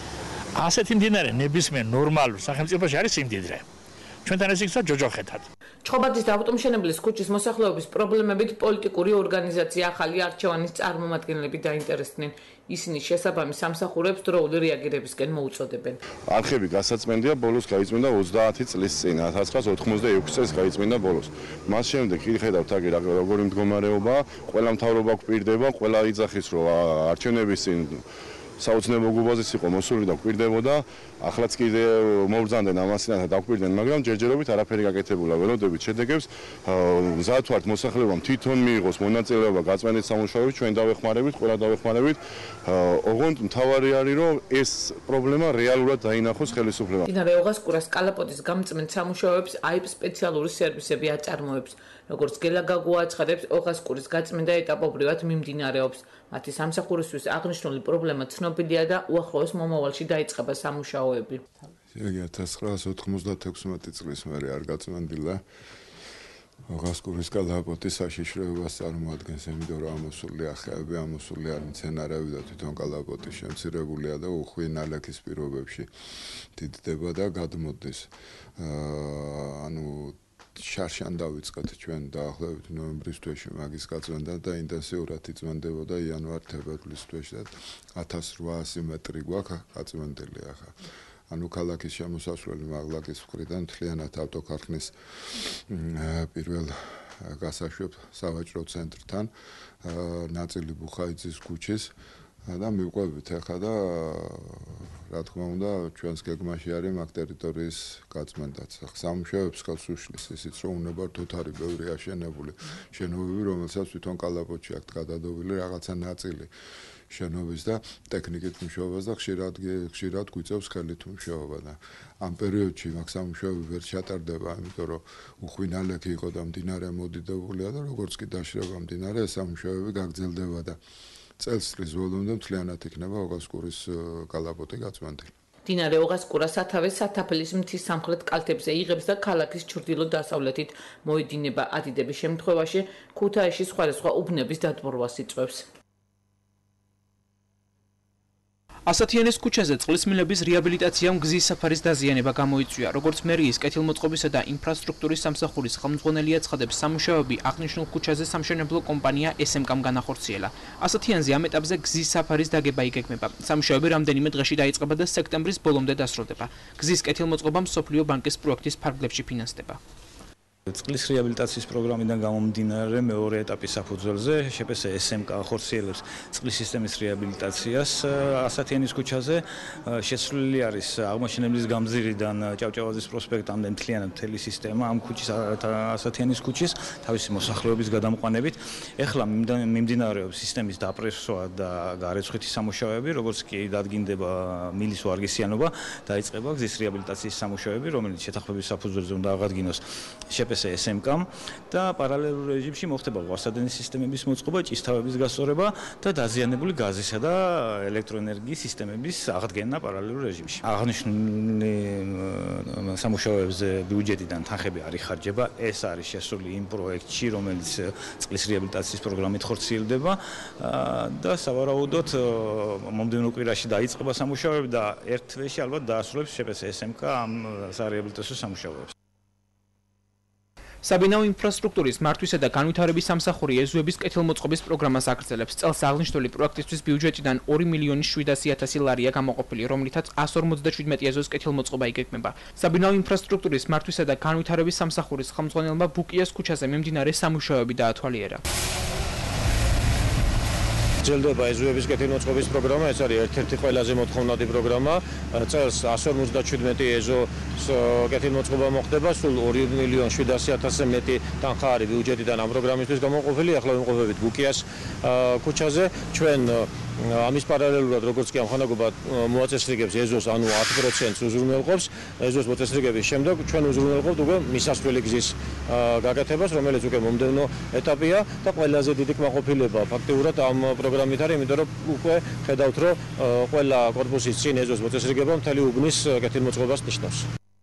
ასეთი მდინარე ნებისმიერ ნორმალურ სახელმწიფოში არის სიმდიდრე. ჩვენთან ეს იქცა ჯოჯოხეთად. ჩხობაძის და ავტომშენებლის ქუჩის მოსახლეობის პრობლემებით პოლიტიკური ორგანიზაცია ახალი არჩევანის წარმომადგენლები დაინტერესდნენ. ისინი შესაბამის სამსახურებს დროული რეაგირებისკენ მოუწოდებენ. არხები გასაწმენდია, ბოლოს გაიწმენდა 30 წლის წინ, 1986 წელს გაიწმენდა ბოლოს. მას შემდეგ კი ხედავთ აქ როგორი მდგომარეობა, ყველა მთავრობა გვპირდება, ყველა იძახის რომ არჩევნების წინ საოცნებო გუბაზის იყო მოსული და გვპირდებოდა. ახლაც კიდე მოვბრძანდნენ ამასინათა დაგვირდნენ, მაგრამ ჯერჯერობით არაფერი გაკეთებულა. ველოდებით შედეგებს, მზად ვართ მოსახლეობამ თვითონ მიიღოს მონაწილეობა გაწმენდის სამუშაოებში, ჩვენ დავეხმარებით, ყველა დავეხმარებით. ოღონდ მთავარი არის, რომ ეს პრობლემა რეალურად დაინახოს ხელისუფლებამ. მდინარე ოღასკურას კალაპოტის გამწმენთ სამუშაოებს აიბ სპეციალური სერვისები აწარმოებს. როგორც გელაგაგუ აცხადებს, ოღასკურის გაწმენდა ეტაპობრივად მიმდინარეობს. მათი სამსახურისთვის აღნიშნული პრობლემა ცნობილია და უახლოეს მომავალში დაიწყება სამუშაოები. იგი 1996 წლის მერე არ გაწმენდილა. ოღასკურის კალაპოტის საშიშროებას წარმოადგენს, იმიტომ რომ ამოსულია ხეები, ამოსულია მცენარეები და თვითონ კალაპოტი შემცირებულია და უხვი ნალექის პირობებში დიდდება და გადმოდის. შარშან დავიწყეთ ჩვენ დაახლოებით ნოემბრის თვეში მაგის გაწმენდა და ინტენსიურად იწმენდებოდა იანვარ-თებერვლის თვეში და 1800 მეტრი გვაქვს გაწმენდილი ახლა. ქალაქის შემოსასვლელი მაღლაკის მხრიდან მთლიანად ავტოქარხნის პირველ გასაშვებ სავაჭრო ცენტრთან, ნაწილი ბუხაიძის ქუჩის და მივყვებით ახლა და რა თქმა უნდა ჩვენს გეგმაში არის მაგ ტერიტორიის გაწმენდაც. სამუშაოებს ხელს უშლის ისიც რომ უნებართ თუთარი ბევრი აშენებული შენობები, რომელსაც თვითონ კალაპოტში აქვთ გადადობილი რაღაცა ნაწილი შენობის და ტექნიკით მუშაობას და ხშირად გვიწევს ხელით მუშაობა და ამ პერიოდში მაგ სამუშაოები ვერ ჩატარდება, იმიტომ რომ უხვი ნალექი იყო და მდინარე მოდიდებულია და როგორც კი დაშრება მდინარე, სამუშაოები გაგრძელდება და წელიწადის ბოლომდე მთლიანად იქნება ოღასკურის კალაპოტი გაწმენდილი. მდინარე ოღასკურა სათავეს სათაფლის მთის სამხრეთ კალთებზე იღებს და ქალაქის ჩრდილო-დასავლეთით მოედინება. ადიდების შემთხვევაში ქუთაისში სხვადასხვა უბნების დატბორვას იწვევს. ასათიანის ქუჩაზე წყლის მილების რეაბილიტაციამ გზის საფარის დაზიანება გამოიწვია. როგორც მერიის კეთილმოწყობისა და ინფრასტრუქტურის სამსახურის ხელმძღვანელი აცხადებს, სამუშაოები აღნიშნულ ქუჩაზე სამშენებლო კომპანია SMK-მ განახორციელა. ასათიანზე ამ ეტაპზე გზის საფარის დაგება იგეგმება. სამუშაოები რამდენიმე დღეში დაიწყება და სექტემბრის ბოლომდე დასრულდება. გზის კეთილმოწყობა მსოფლიო ბანკის პროექტის ფარგლებში ფინანსდება. წყლის რეაბილიტაციის პროგრამიდან გამომდინარე მეორე ეტაპის საფუძველზე შპს SMK ახორციელებს წყლის სისტემის რეაბილიტაციას ასათიანის ქუჩაზე. შესრულებული არის აღმაშენებლის გამზირიდან ჭავჭავაძის პროსპექტამდე მთლიანად მთელი სისტემა ამ ქუჩის ასათიანის ქუჩის თავისი მოსახლეობის გადამყვანებით. ეხლა მიმდინარეობს სისტემის დაპრესვა და გარეცხვითი სამუშაოები, როგორც კი დადგინდება მილის ვარგისიანობა, დაიწყება გზის რეაბილიტაციის სამუშაოები, რომელიც შეთანხმების საფუძველზე უნდა აღადგინოს SMK-მ და პარალელურ რეჟიმში მოხდება ვარსადენის სისტემების მოწყობა, ჭისთავების გასწორება და დაზიანებული გაზისა და ელექტროენერგიის სისტემების აღდგენა პარალელურ რეჟიმში. აღნიშნული სამუშაოებზე ბიუჯეტიდან თანხები არ იხარჯება. ეს არის შესული იმ პროექტში, რომელიც წყლის რეაბილიტაციის პროგრამით ხორციელდება და სავარაუდოდ მომდევნო კვირაში დაიწყება სამუშაოები და ერთ თვეში ალბათ დაასრულებს შპს SMK ამ სარეაბილიტაციო სამუშაოებს. საბინაო ინფრასტრუქტურის მართვისა და განვითარების სამსახური ეზოების კეთილმოწყობის პროგრამას აგრძელებს. წელს აღნიშნული პროექტისთვის ბიუჯეტიდან 2.700.000 ლარია გამოყოფილი, რომლითაც 157 ეზოს კეთილმოწყობა იგეგმება. საბინაო ინფრასტრუქტურის მართვისა და განვითარების სამსახურის ხელმძღვანელმა ბუკიას ქუჩაზე მიმდინარე სამუშაოები დაათვალიერა. გრძელდება ეზოების კეთილმოწყობის პროგრამა, ეს არის ერთ-ერთი ყველაზე მოთხოვნადი პროგრამა. წელს 157 ეზოს კეთილმოწყობა მოხდება, სულ 2.700.000-ზე მეტი თანხა არის ბიუჯეტიდან ამ პროგრამისთვის გამოყოფილი. ახლა ვიმყოფებით ბუკიას ქუჩაზე. ჩვენ ამის პარალელურად, როგორც კი ამხანაგობა მოაწესრიგებს ეზოს, ანუ 10%-ს უზრუნველყოფს, ეზოს მოწესრიგების შემდეგ ჩვენ უზრუნველყოფთ უკვე მისასვლელი გზის გაკეთებას, რომელიც უკვე მომდევნო ეტაპია და ყველაზე დიდი კმაყოფილება ფაქტიურად ამ პროგრამით არის, იმიტომ რომ უკვე ხედავთ, რომ ყველა კორპუსის წინ ეზოს მოწესრიგება მთელი უბნის კეთილმოწყობას ნიშნავს.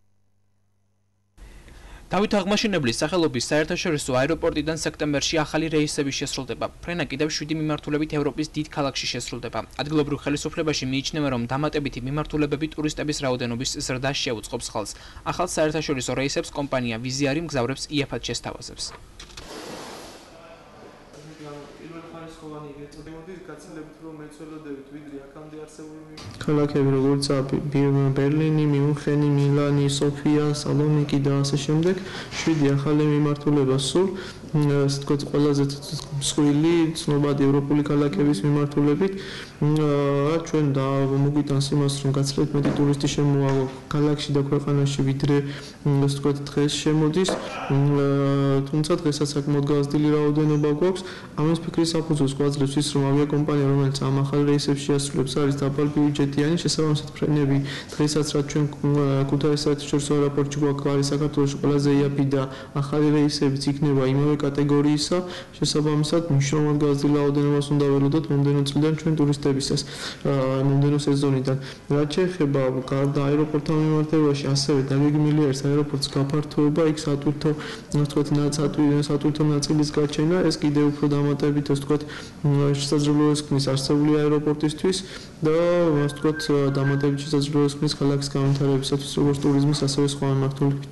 დავით აღმაშენებლის სახელობის საერთაშორისო აეროპორტიდან სექტემბერში ახალი რეისები შესრულდება. ფრენა კიდევ 7 მიმართულებით ევროპის დიდ ქალაქში შესრულდება. ადგილობრივ ხელისუფლებაში მიიჩნევა, რომ დამატებითი მიმართულებები ტურისტების რაოდენობის ზრდას შეუწყობს ხალხს. ახალ საერთაშორისო რეისებს კომპანია ვიზიარი მგზავრებს იაფად შესთავაზებს. სხვადასხვანი ეწოდებოდი გაცილებით რომ მეცველოდებით ვიდრე აქამდე არსებული ქალაქები როგორც ბერლინი, მიუნხენი, მილანი, სოფია, სალონიკი და ასე შემდეგ 7 ახალი მიმართულება სულ ასე ვთქვათ ყველაზე მსხვილი ცნობადი ევროპული ქალაქების მიმართულებით ჩვენ და მოგვიტანს იმას რომ გაცილებით მეტი ტურისტი შემოავა ქალაქში და ქვეყანაში ვიდრე ასე ვთქვათ დღეს შემოდის თუმცა დღესაც საკმაოდ გაზრდილი რაოდენობა გვაქვს ამის ფიქრის საფუძველს გვაძლევს ის რომ ავიაკომპანია რომელიც ამ ახალ რეისებს შეასრულებს არის დაბალ ბიუჯეტიანი შესაბამისად ფრენები დღესაც რაც ჩვენ ქუთაისის საერთაშორისო აეროპორტში გვაქვს არის საქართველოს ყველაზე იაფი და ახალი რეისებიც იქნება იმავე კატეგორიისა შესაბამისად მნიშვნელოვნად გაზრდილ რაოდენობას უნდა ველოდოთ მომდევნო წლიდან ჩვენ ტურისტებისას მომდევნო სეზონიდან რაც შეეხება გარდა აეროპორტთან მიმართებაში ასევე დაგეგმილია ერთ აეროპორტს გაფართოება იქ სატვირთო სატვირთო ნაწილის გაჩენა ეს კიდევ უფრო დამატებით ასე ვთქვათ შესაძლებლობას ქმნის არსებული აეროპორტისთვის და ასე ვთქვათ დამატებით შესაძლებლობას ქმნის ქალაქის განვითარებისათვის როგორც ტურიზმის ასევე სხვა მიმართულებით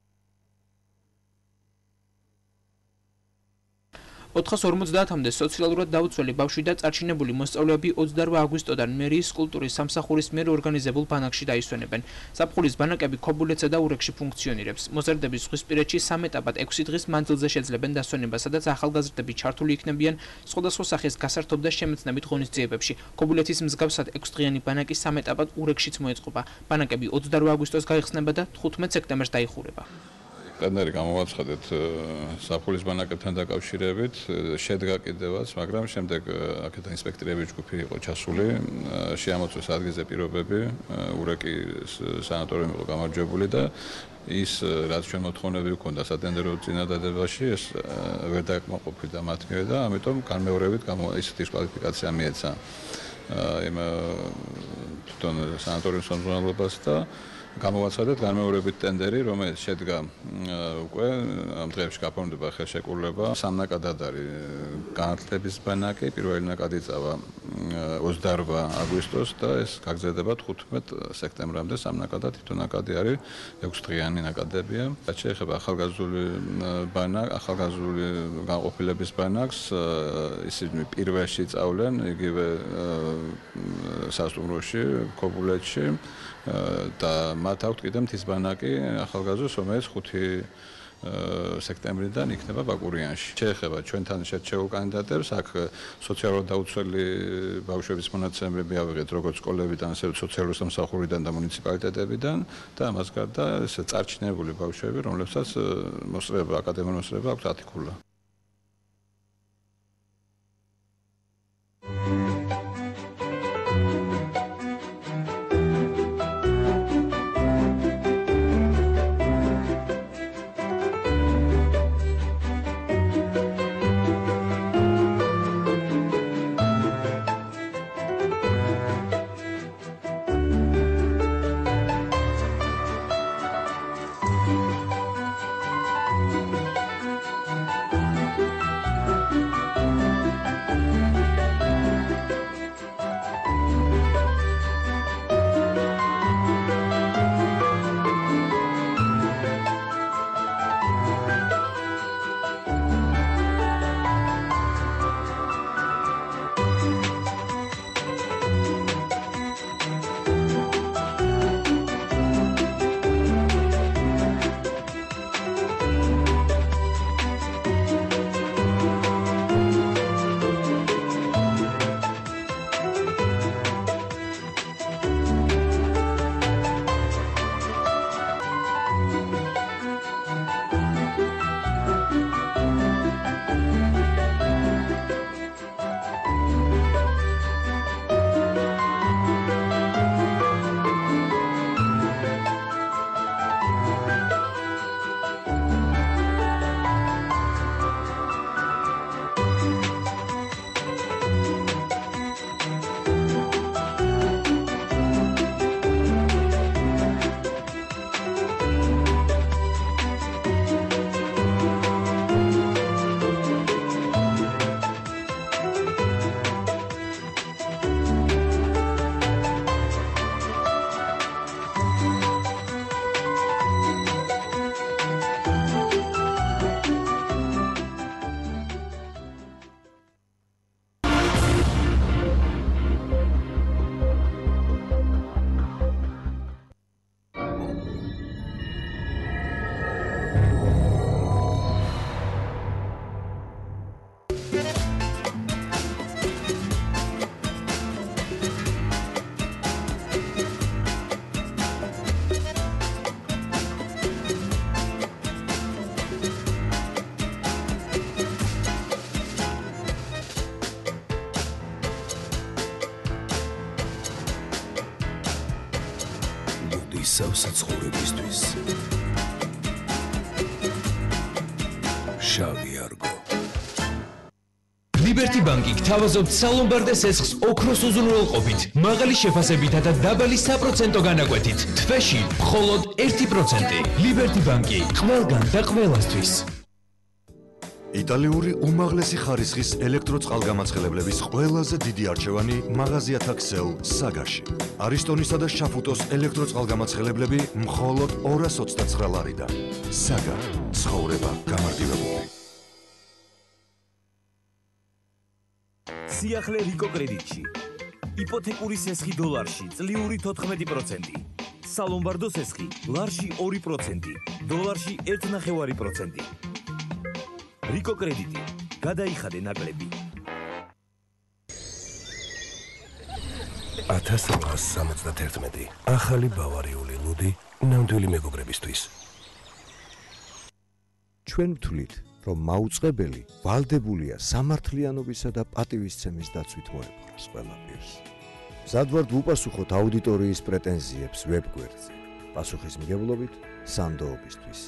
450-მდე სოციალურად დაუცველი ბავშვი და წარჩინებული მოსწავლეები 28 აგვისტოდან მერიის კულტურის სამსახურის მიერ ორგანიზებულ ბანაკში დაისვენებენ. საფხურის ბანაკები ქობულეთსა და ურეკში ფუნქციონირებს. მოზარდების ზღვისპირეთში 3 ეტაპად 6 დღის მანძილზე შეძლებენ დასვენება, სადაც ახალგაზრდები ჩართული იქნებიან სხვადასხვა სახის გასართობ და შემეცნებით ღონისძიებებში. ქობულეთის მსგავსად 6 დღიანი ბანაკი 3 ეტაპად ურეკშიც მოეწყობა. ბანაკები 28 აგვისტოს გაიხსნება და 15 სექტემბერს დაიხურება. ტენდერი გამოვაცხადეთ საფხურის ბანაკებთან დაკავშირებით, შედგა კიდევაც, მაგრამ შემდეგ აქედან ინსპექტორების ჯგუფი იყო ჩასული, შეამოწმეს ადგილზე პირობები, ურეკის სანატორიუმი იყო გამარჯვებული და ის რაც ჩვენ მოთხოვნები გვქონდა სატენდერო წინადადებაში, ეს ვერ დაკმაყოფილდა მათ მიერ და ამიტომ განმეორებით ის დისკვალიფიკაცია მიეცა იმ თვითონ სანატორიუმის ხელმძღვანელობას და გამოვაცხადეთ განმეორებით ტენდერი, რომელიც შედგა უკვე ამ დღეებში გაფორმდება ხელშეკრულება. 3 ნაკადად არის განათლების ბანაკი, პირველი ნაკადი წავა 28 აგვისტოს და ეს გაგრძელდება 15 სექტემბრამდე. 3 ნაკადად თვითონ ნაკადი არის 6 დღიანი ნაკადებია. რაც შეეხება ახალგაზრდული განყოფილების ბანაკს, ისინი პირველში წავლენ იგივე სასტუმროში, ქობულეთში და მათ აქვთ კიდევ მთის ბანაკი ახალგაზრდებს, რომელიც 5 სექტემბრიდან იქნება ბაკურიანში. შეეხება ჩვენთან შერჩეულ კანდიდატებს, აქ სოციალურად დაუცველი ბავშვების მონაცემები ავიღეთ როგორც სკოლებიდან, ასევე სოციალური სამსახურიდან და მუნიციპალიტეტებიდან და ამას გარდა ეს წარჩინებული ბავშვები, რომლებსაც მოსწრება, აკადემიური მოსწრება აქვს 10 ქულა. მსგავსი ცხოვრებისთვის. შავი არგო. ლიბერტი ბანკი გთავაზობთ სალომბარდეს ესხს ოქროს უზრუნველყოფით, მაღალი შეფასებითა და დაბალი საპროცენტო განაკვეთით. თვეში მხოლოდ 1%. ლიბერტი ბანკი, ყველგან და ყველასთვის. იტალიური უმაღლესი ხარისხის ელექტროწყალგამაცხელებლების ყველაზე დიდი არჩევანი მაღაზიათა ქსელ საგაში. არისტონისა და შაფუტოს ელექტროწყალგამაცხელებლები მხოლოდ 229 ლარიდან. საგა, ცხოვრება გამარტივებული. სიახლე რიკო კრედიტში. იპოთეკური სესხი დოლარში წლიური 14%. სალომბარდო სესხი ლარში 2%, დოლარში 1.5%. რიკო კრედიტი. გადაიხადე ნაკლები. 1871. ახალი ბავარიული ლუდი ნამდვილი მეგობრებისთვის. ჩვენ ვთვლით, რომ მაუწყებელი ვალდებულია სამართლიანობისა და პატივისცემის დაცვით მოეპყროს ყველაფერს. მზად ვართ ვუპასუხოთ აუდიტორიის პრეტენზიებს ვებგვერდზე. პასუხისმგებლობით სანდოობისთვის.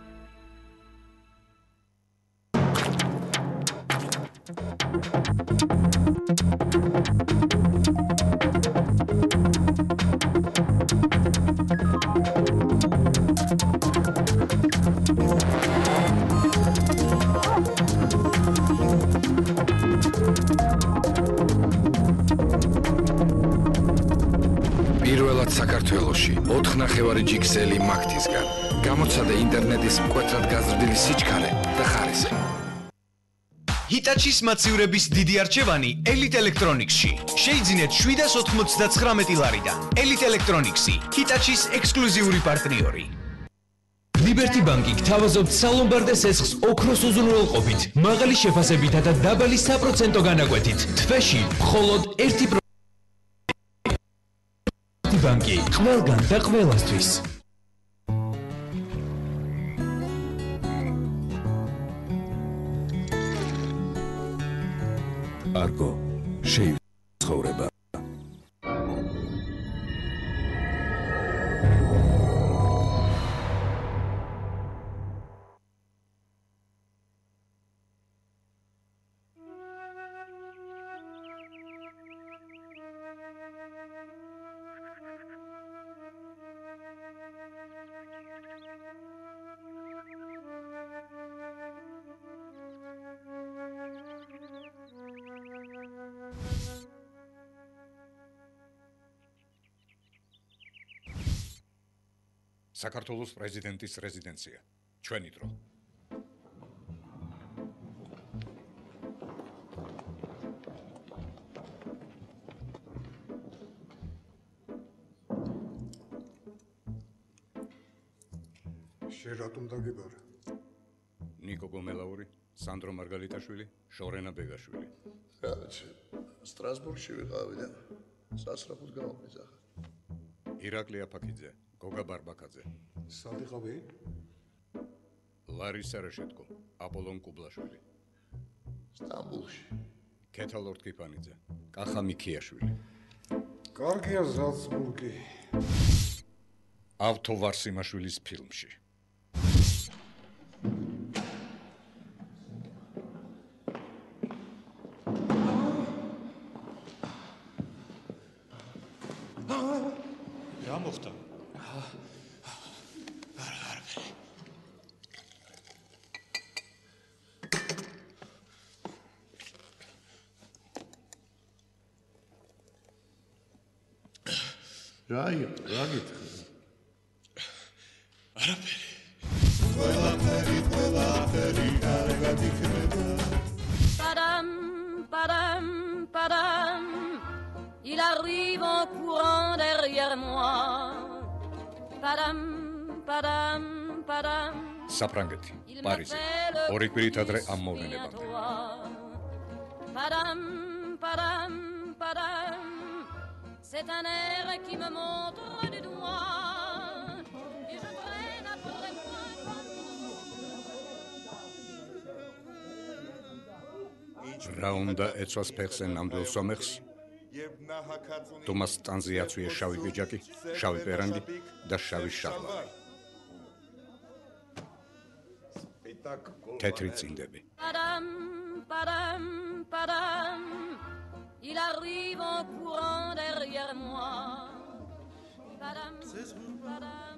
პირველად საქართველოში 4 ნახევარი ჯიქსელი მაგთისგან. გამოცადა ინტერნეტის მკვეთრად გაზრდილი სიჩქარე და ხარისხი. ჰიტაჩის მაცივრების დიდი არჩევანი Elite Electronics-ში. შეიძინეთ 799 ლარიდან. Elite Electronics-ი, ჰიტაჩის ექსკლუზიური პარტნიორი. ლიბერტი ბანკი გთავაზობთ სალომბარდეს ესხს ოქროს უზრუნველყოფით, მაღალი შეფასებითა და დაბალი საპროცენტო განაკვეთით. თვეში მხოლოდ 1%. ბანკი, ყველგან და ყველასთვის. არგო, ცხოვრება. საქართველოს პრეზიდენტის რეზიდენცია. ჩვენი დრო. შენ რატომ დაგებარა? ნიკო გომელაური, სანდრო მარგალიტაშვილი, შორენა ბეგაშვილი. კაცი, სტრასბურგში ვიყავი და სასწრაფოდ გავამეძახა. ირაკლი აფაკიძე, გოგა ბარბაკაძე. სად იყავი? ლარისა რეშეტკო, აპოლონ კუბლაშვილი. სტამბულში. ქეთალორდ კიფანიძე, კახა მიქიაშვილი. კარგია ზალცბურგი. ავთო ვარსიმაშვილის ფილმში. რა მოხდა? რა გითხრა? არაფერი. ყველაფერი კარგად იქნება. Padam, padam, padam. Il arrive en courant derrière moi. Padam, padam, padam. საფრანგეთი, პარიზი. ორი კვირით ადრე ამ მოვლენებამდე. Padam, padam, padam. C'est un air qui me montre du doigt. Et je traîne après moi რა უნდა ეცვას ფეხზე ნამდვილ სომეხს? თუმას სტანზე აწვია შავი პიჯაკი, შავი პერანგი და შავი შარლამი. თეთრი წინდები. Padam, padam, padam, il arrive en courant derrière moi. Padam, padam,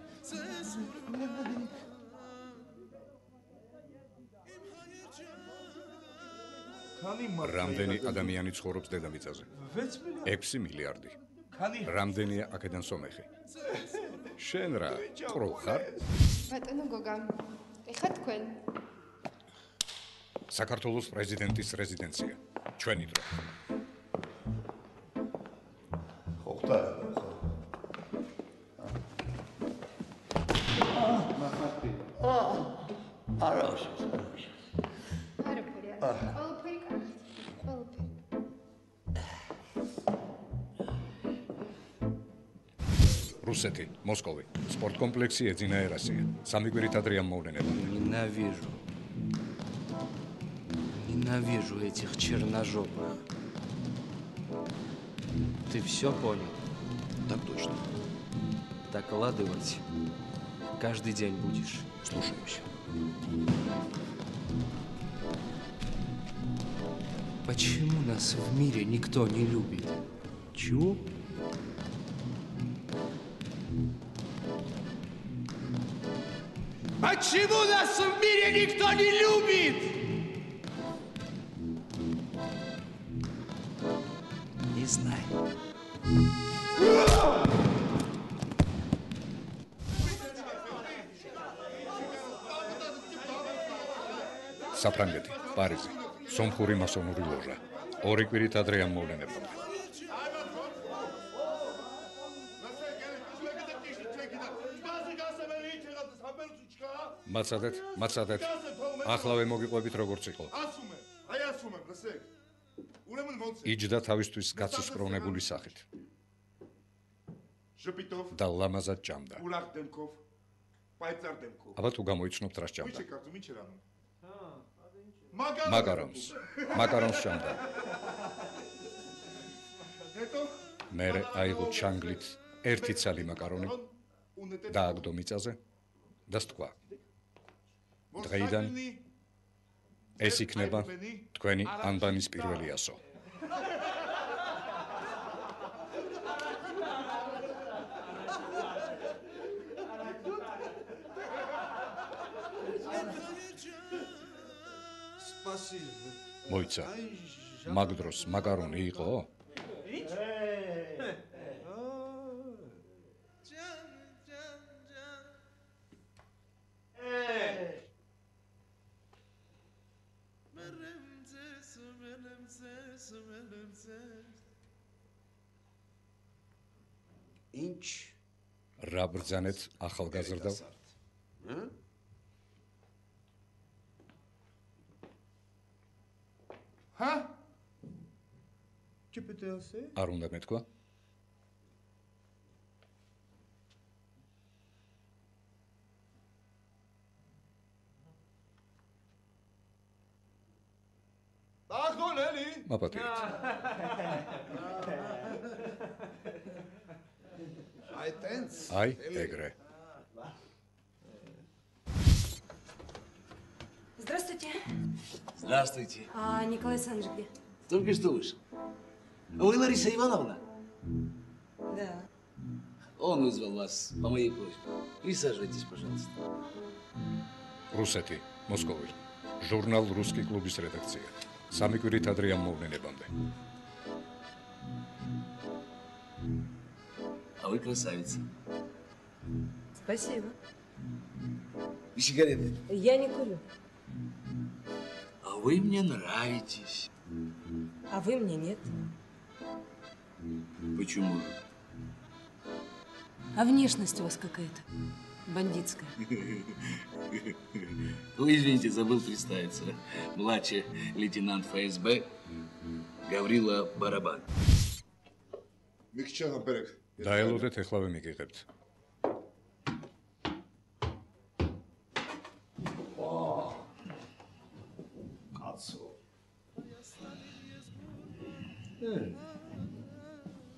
რამდენი ადამიანი ცხოვრობს დედამიწაზე? 6 მილიარდი. რამდენია აქედან სომეხი? შენ რა, ყრუ ხარ? ბატონო გოგა, ეხა თქვენ. საქართველოს პრეზიდენტის რეზიდენცია. ჩვენი დრო. ხოხტა. არა არაფერი. ყველაფერი კარგი. ყველაფერი. რუსეთი, მოსკოვი, სპორტ კომპლექსი ეძინა ერასია. 3 კვირით ადრე ამ მოვლენებამდე. Ненавижу этих черножопых. Ты все понял? Так точно. Докладывать каждый день будешь. Слушаюсь. Почему нас в мире никто не любит? Чего? Почему нас в мире никто не любит? Не знаю. საფრანგეთი, პარიზი, სომხური მასონური ლოჟა. 2 კვირით ადრე ამ მოვლენებამდე. მაცადეთ. ახლავე მოგიყვებით როგორც იყო. იჯდა თავისთვის გაცისკრონებული სახით. და ლამაზად ჭამდა. აბა თუ გამოიცნობთ რა ჭამდა. მაკარონს ჭამდა. მერე აიღო ჩანგლით 1 ცალი მაკარონი დააგდო მიწაზე და სთქვა. დღეიდან ეს იქნება თქვენი ანბანის პირველი ასო. მოიცა, მაგ დროს მაკარონი იყო? Ինչ რა ბრძანეთ ახალგაზრდავ? Հա? Què peut-être assez? არ უნდა მეთქვა? Ախնոնելի։ Մապատիրից։ Այ տենց։ Այ ეგრე։ Здравствуйте. Здравствуйте. А Николай Александрович где? Только что вышел. Вы Лариса Ивановна? Да. Он вызвал вас по моей просьбе. Присаживайтесь, пожалуйста. რუსეთი, მოსკოვი. ჟურნალ რუსკი კლუბის რედაქცია. 3 კვირით ადრე ამ მოვლენებამდე. А вы красавица. Спасибо. И сигареты? Я не курю. А вы мне нравитесь. А вы мне нет. Почему? А внешность у вас какая-то бандитская. Ой, извините, забыл представиться. Младший лейтенант ФСБ Гаврила Барабан. დაელოდეთ, ეხლავე მიგიღებთ. კაცო.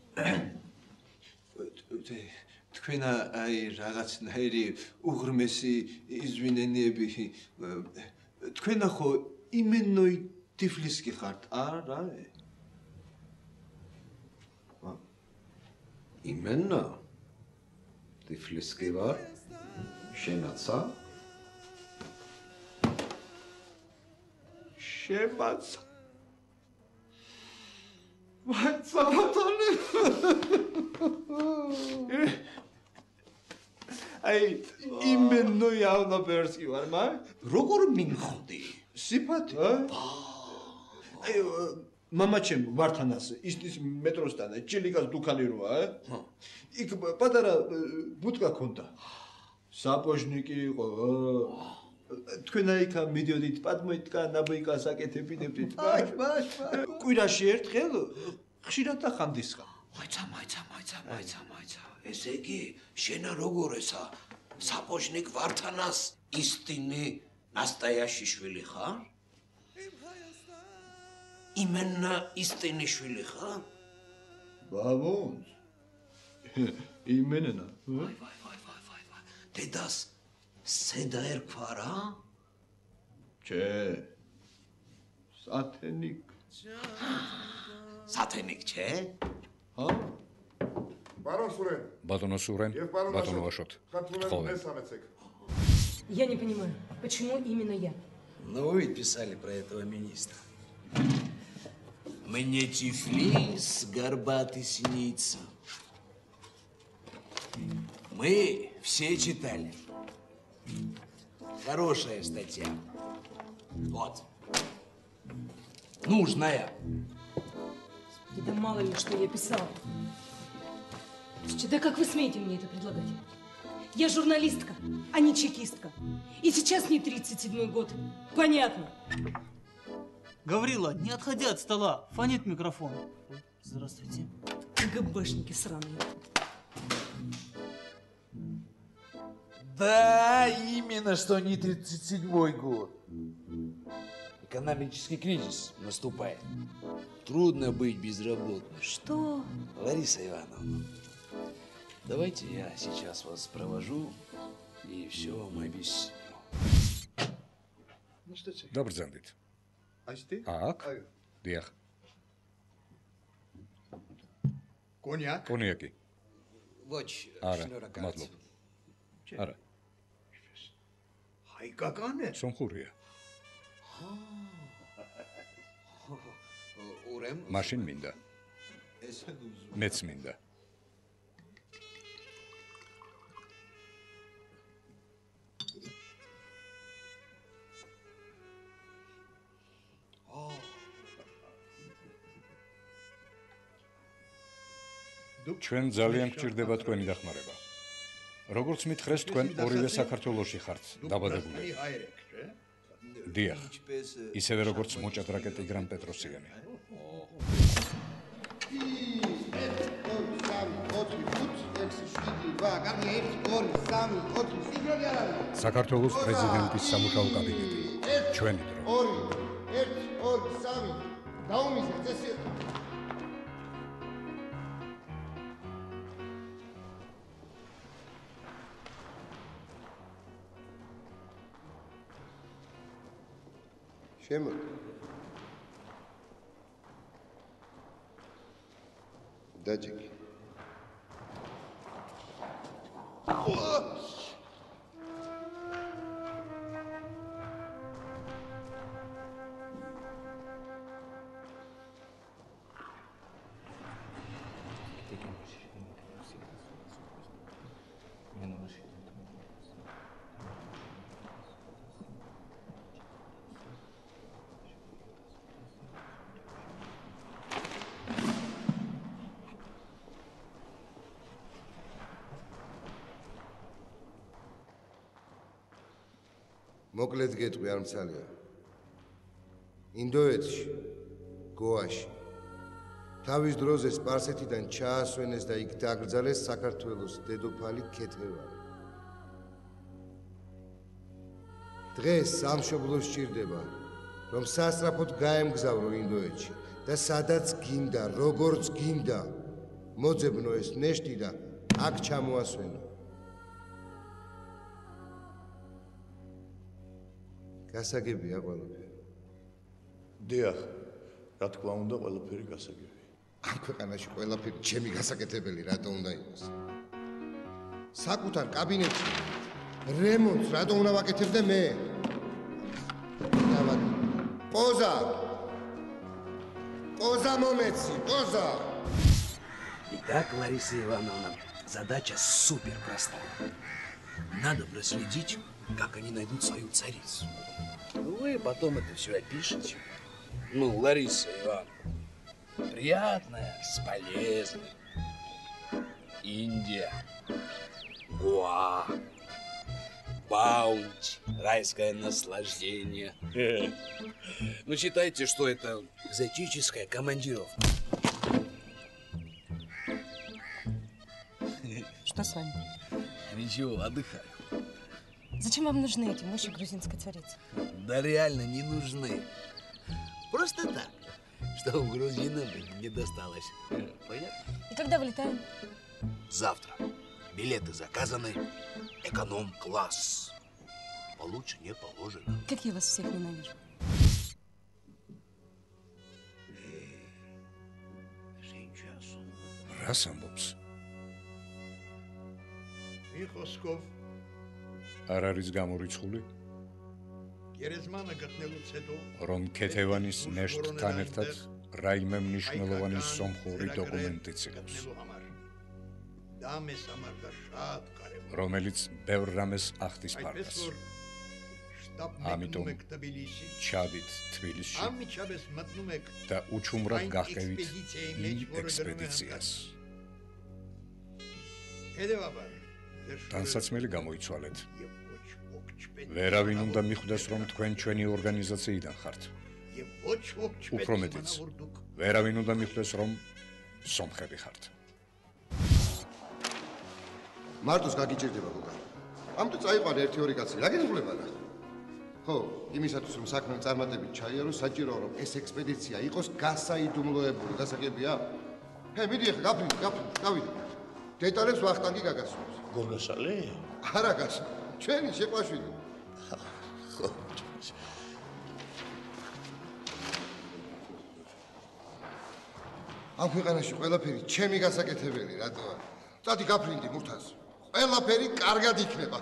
თქვენ აი რაღაცნაირი უღრმესი იზვინენიები თქვენ ხო იმენოი ტიფლისკი ხართ არა იმენა ტიფლისკი ვარ შენაცა შემაცა მაცა ბატონი აი იმენოი ავნაბერსკი ვარ მაგ როგორ მიმხვდი სიფათი აი მამაჩემ ვართანას ის მეტროსთან ჭილიკას დუქანი როა იქ პატარა ბუტკა ქონდა საპოჟნიკი იყო თქვენ აიქა მიდიოდით პადმოიტკა ნაბოიკას აკეთებინებდით ბაშ კვირაში ერთხელ ხშირად ახანდისხა მაიცა ესე იგი შენა როგორესა საპოჟნიკ ვართანას ისტინი ნასტაიაშიშვილი ხარ იმენა ისტინიშვილი ხარ ბაბუნ იმენა დედას სედა ერქვა რა ჩე სათენიკ ჩე ჰა ბატონო სურენ ბატონო ვაშოთ Я не понимаю, почему именно я? Ну, вы писали про этого министра. Мне Тифлис горбатый снится. Мы все читали. Хорошая статья. Вот. Нужная. Да мало ли, что я писала. Да как вы смеете мне это предлагать? Я журналистка, а не чекистка. И сейчас не 37-й год. Понятно. Гаврила, не отходи от стола. Фонит микрофон. Здравствуйте. КГБшники сраные. Да, именно что не 37-й год. Экономический кризис наступает. Трудно быть безработным. Что? Лариса Ивановна, давайте я сейчас вас провожу и все вам объясню. Добрзандит. Ак? Диах. Коньяк? Коньяки. Ոչ, Արա, շնորհակալություն։ մատլոբ։ Արա, Հայկական է։ Սոմխուրիա։ Ուրեմ։ Մաշին մինდა։ Ես եմ ուզում։ Մեծ մինda։ ჩვენ ძალიან გჭირდება თქვენი დახმარება. როგორც მითხრეს, თქვენ ორივე საქართველოში ხართ დაბადებული. დიახ. ისევე როგორც მოჭადრაკე ტიგრან პეტროსიანი. საქართველოს პრეზიდენტის სამუშაო კაბინეტი. ჩვენი დრო. 2 1 2 3 დაუმისეთ წესი. შემო დაჯექი მოკლედ გეტყვი არ მცალია ინდოეთში გოაში თავის დროზე სპარსეთიდან ჩაასვენეს და იქ დაკრძალეს საქართველოს დედოფალი ქეთევანი დღეს სამშობლოს სჭირდება რომ სასწრაფოდ გაემგზავრო ინდოეთში და სადაც გინდა როგორც გინდა მოძებნო ეს ნეშტი და აქ ჩამოასვენო. გასაგებია ყველაფერი. დიახ, რა თქმა უნდა, ყველაფერი გასაგებია. ამ ქვეყანაში ყველაფერი ჩემი გასაკეთებელი რატო უნდა იყოს? საკუთარ კაბინეტში რემონტს რატო უნდა ვაკეთებდე მე? Поза! Поза момеци, поза! Итак, Лариса Ивановна, задача супер простая. Надо проследить, как они найдут свою царицу. Вы потом это все опишете. Ну, Лариса Ивановна, приятная с полезной. Индия, Гоа, Баунти, райское наслаждение. Ну, считайте, что это экзотическая командировка. Что с вами? Ничего, отдыхаю. Зачем вам нужны эти мощи грузинской царицы? Да реально не нужны. Просто так, чтобы грузинам не досталось. Понятно? И когда вылетаем? Завтра. Билеты заказаны. Эконом-класс. Получше не положено. Как я вас всех ненавижу. Რას ამბობს? მიხოსკოვ არ არის გამორიცხული? გერეზმანა გატნელუცედო რომ ქეთევანის ნეშტთან ერთად რაიმე მნიშვნელოვანი სომხური დოკუმენტიც იყო. დამეს ამარდა შად კარება. რომელიც ბევრ რამეს ახდის ფარდას. ამიტომ ჩადით თბილისში. ამიჩაბეს მატნუმეკ და უჩუმრად გაჰყევით იმ ექსპედიციას. განსაცმელი გამოიცვალეთ. ვერავინ უნდა მიხვდეს, რომ თქვენ ჩვენი ორგანიზაციიდან ხართ. უფრო მეტიც, ვერავინ უნდა მიხვდეს, რომ სომხები ხართ. მარტოს გაგიჭირდება გოგა. ამიტომ წაიყვანე 1-2 კაცი, რა გეუბნება რა? ხო, იმისათვის რომ საქმე წარმატებით ჩაიარო, საჭიროა რომ ეს ექსპედიცია იყოს გასაიდუმლოებული, გასაგებია? მიდი ახლა გაფრინდი, გავიდე. დეტალებს ვახტანგი გაგასვენებს. გორგასალი? არა გასა. ჩვენი შეყვაშვილი. ხო. ამ ქვეყანაში ყველაფერი ჩემი გასაკეთებელი, რატო არა? წადი გაფრინდი მურთას. ყველაფერი კარგად იქნება.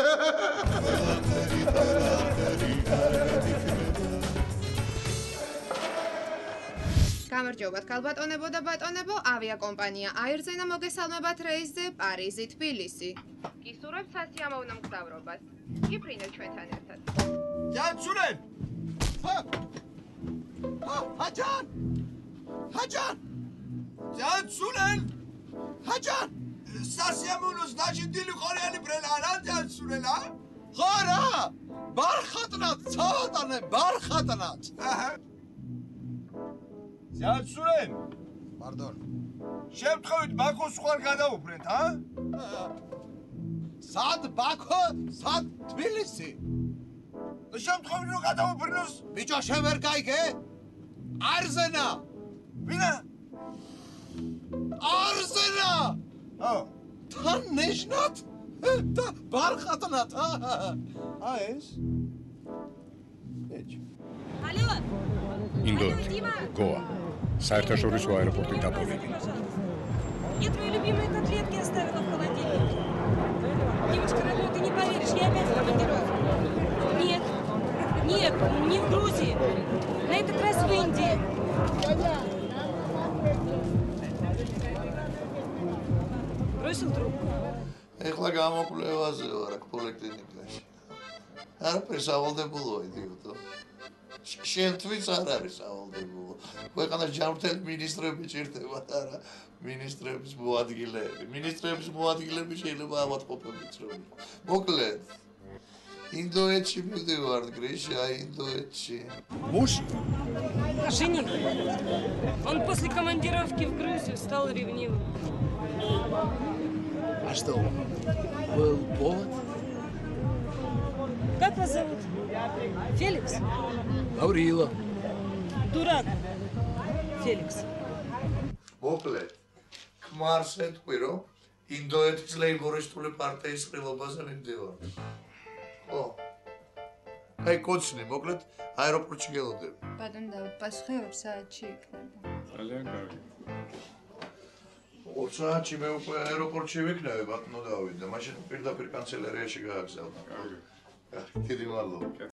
გამარჯობათ ქალბატონებო და ბატონებო, ავიაკომპანია აირზენა მოგესალმებათ რეისზე პარიზი თბილისი. გისურვებთ სასიამოვნო მგზავრობას. გიფრინდეთ ჩვენთან ერთად. ჯანსურენ! ჰაჯან! ჰაჯან! ჯანსურენ! ჰაჯან! სასიამოვნოს დაჭიდილი ყორიანი ბრელა რა ჯანსურენ, ა? ხო რა! ბარხატნად, ცოტანე ბარხატნად. ჯანსურენ! პარდონ. შემთხვევით ბაქოს ხვალ გადავუბრეთ, ა? სად ბაქო, სად თბილისი? შემთხვევით რომ გადავუბრინოს, ბიჭო შენ ვერ გაიგე? არზენა! ვინა? არზენა! ო, თან ნიშნად? და ბარხატნად, ა ეს? ეჭ. Алло! ინდოეთი, გოა, საერთაშორისო აეროპორტი დაპოვილი. Я твои любимые котлетки оставила в холодильнике. Девочка, родной, ты не поверишь, я опять в командировке. Нет, нет, не в Грузии. На этот раз в Индии. Бросил трубку. ეხლა გამოკვლევაზე ვარ აქ პოლიკლინიკაში. არაფერი სავალდებულოა, იდიოტო. შენ თვით არ არის სავალდებულო. ქვეყანას ჯანმრთელი მინისტრები ჭირდება, არა მინისტრების მოადგილეები. მინისტრების მოადგილეები შეიძლება ავადმყოფებიც რომ იყო. მოკლედ, ინდოეთში მივდივართ, გრიშა, ინდოეთში. Муж? Жених. Он после командировки в Грузию стал ревнивым. А что, был повод? Как вас зовут? Феликс? Гаврила. Дурак. Феликс. მოკლედ, ქმარს ეთქვი, რომ ინდოეთის ლეიბორისტული პარტიის ყრილობაზე მიმდევარ. ხო. აი კოცნი, მოკლედ აეროპორტში გელოდები. ბატონ დავით, პასუხი 2 საათში იქნება. ძალიან კარგი. 2 საათში მე უკვე აეროპორტში ვიქნები, ბატონო დავით და მაშინ პირდაპირ კანცელერიაში გააგზავნე. კარგი. დიდი მადლობა.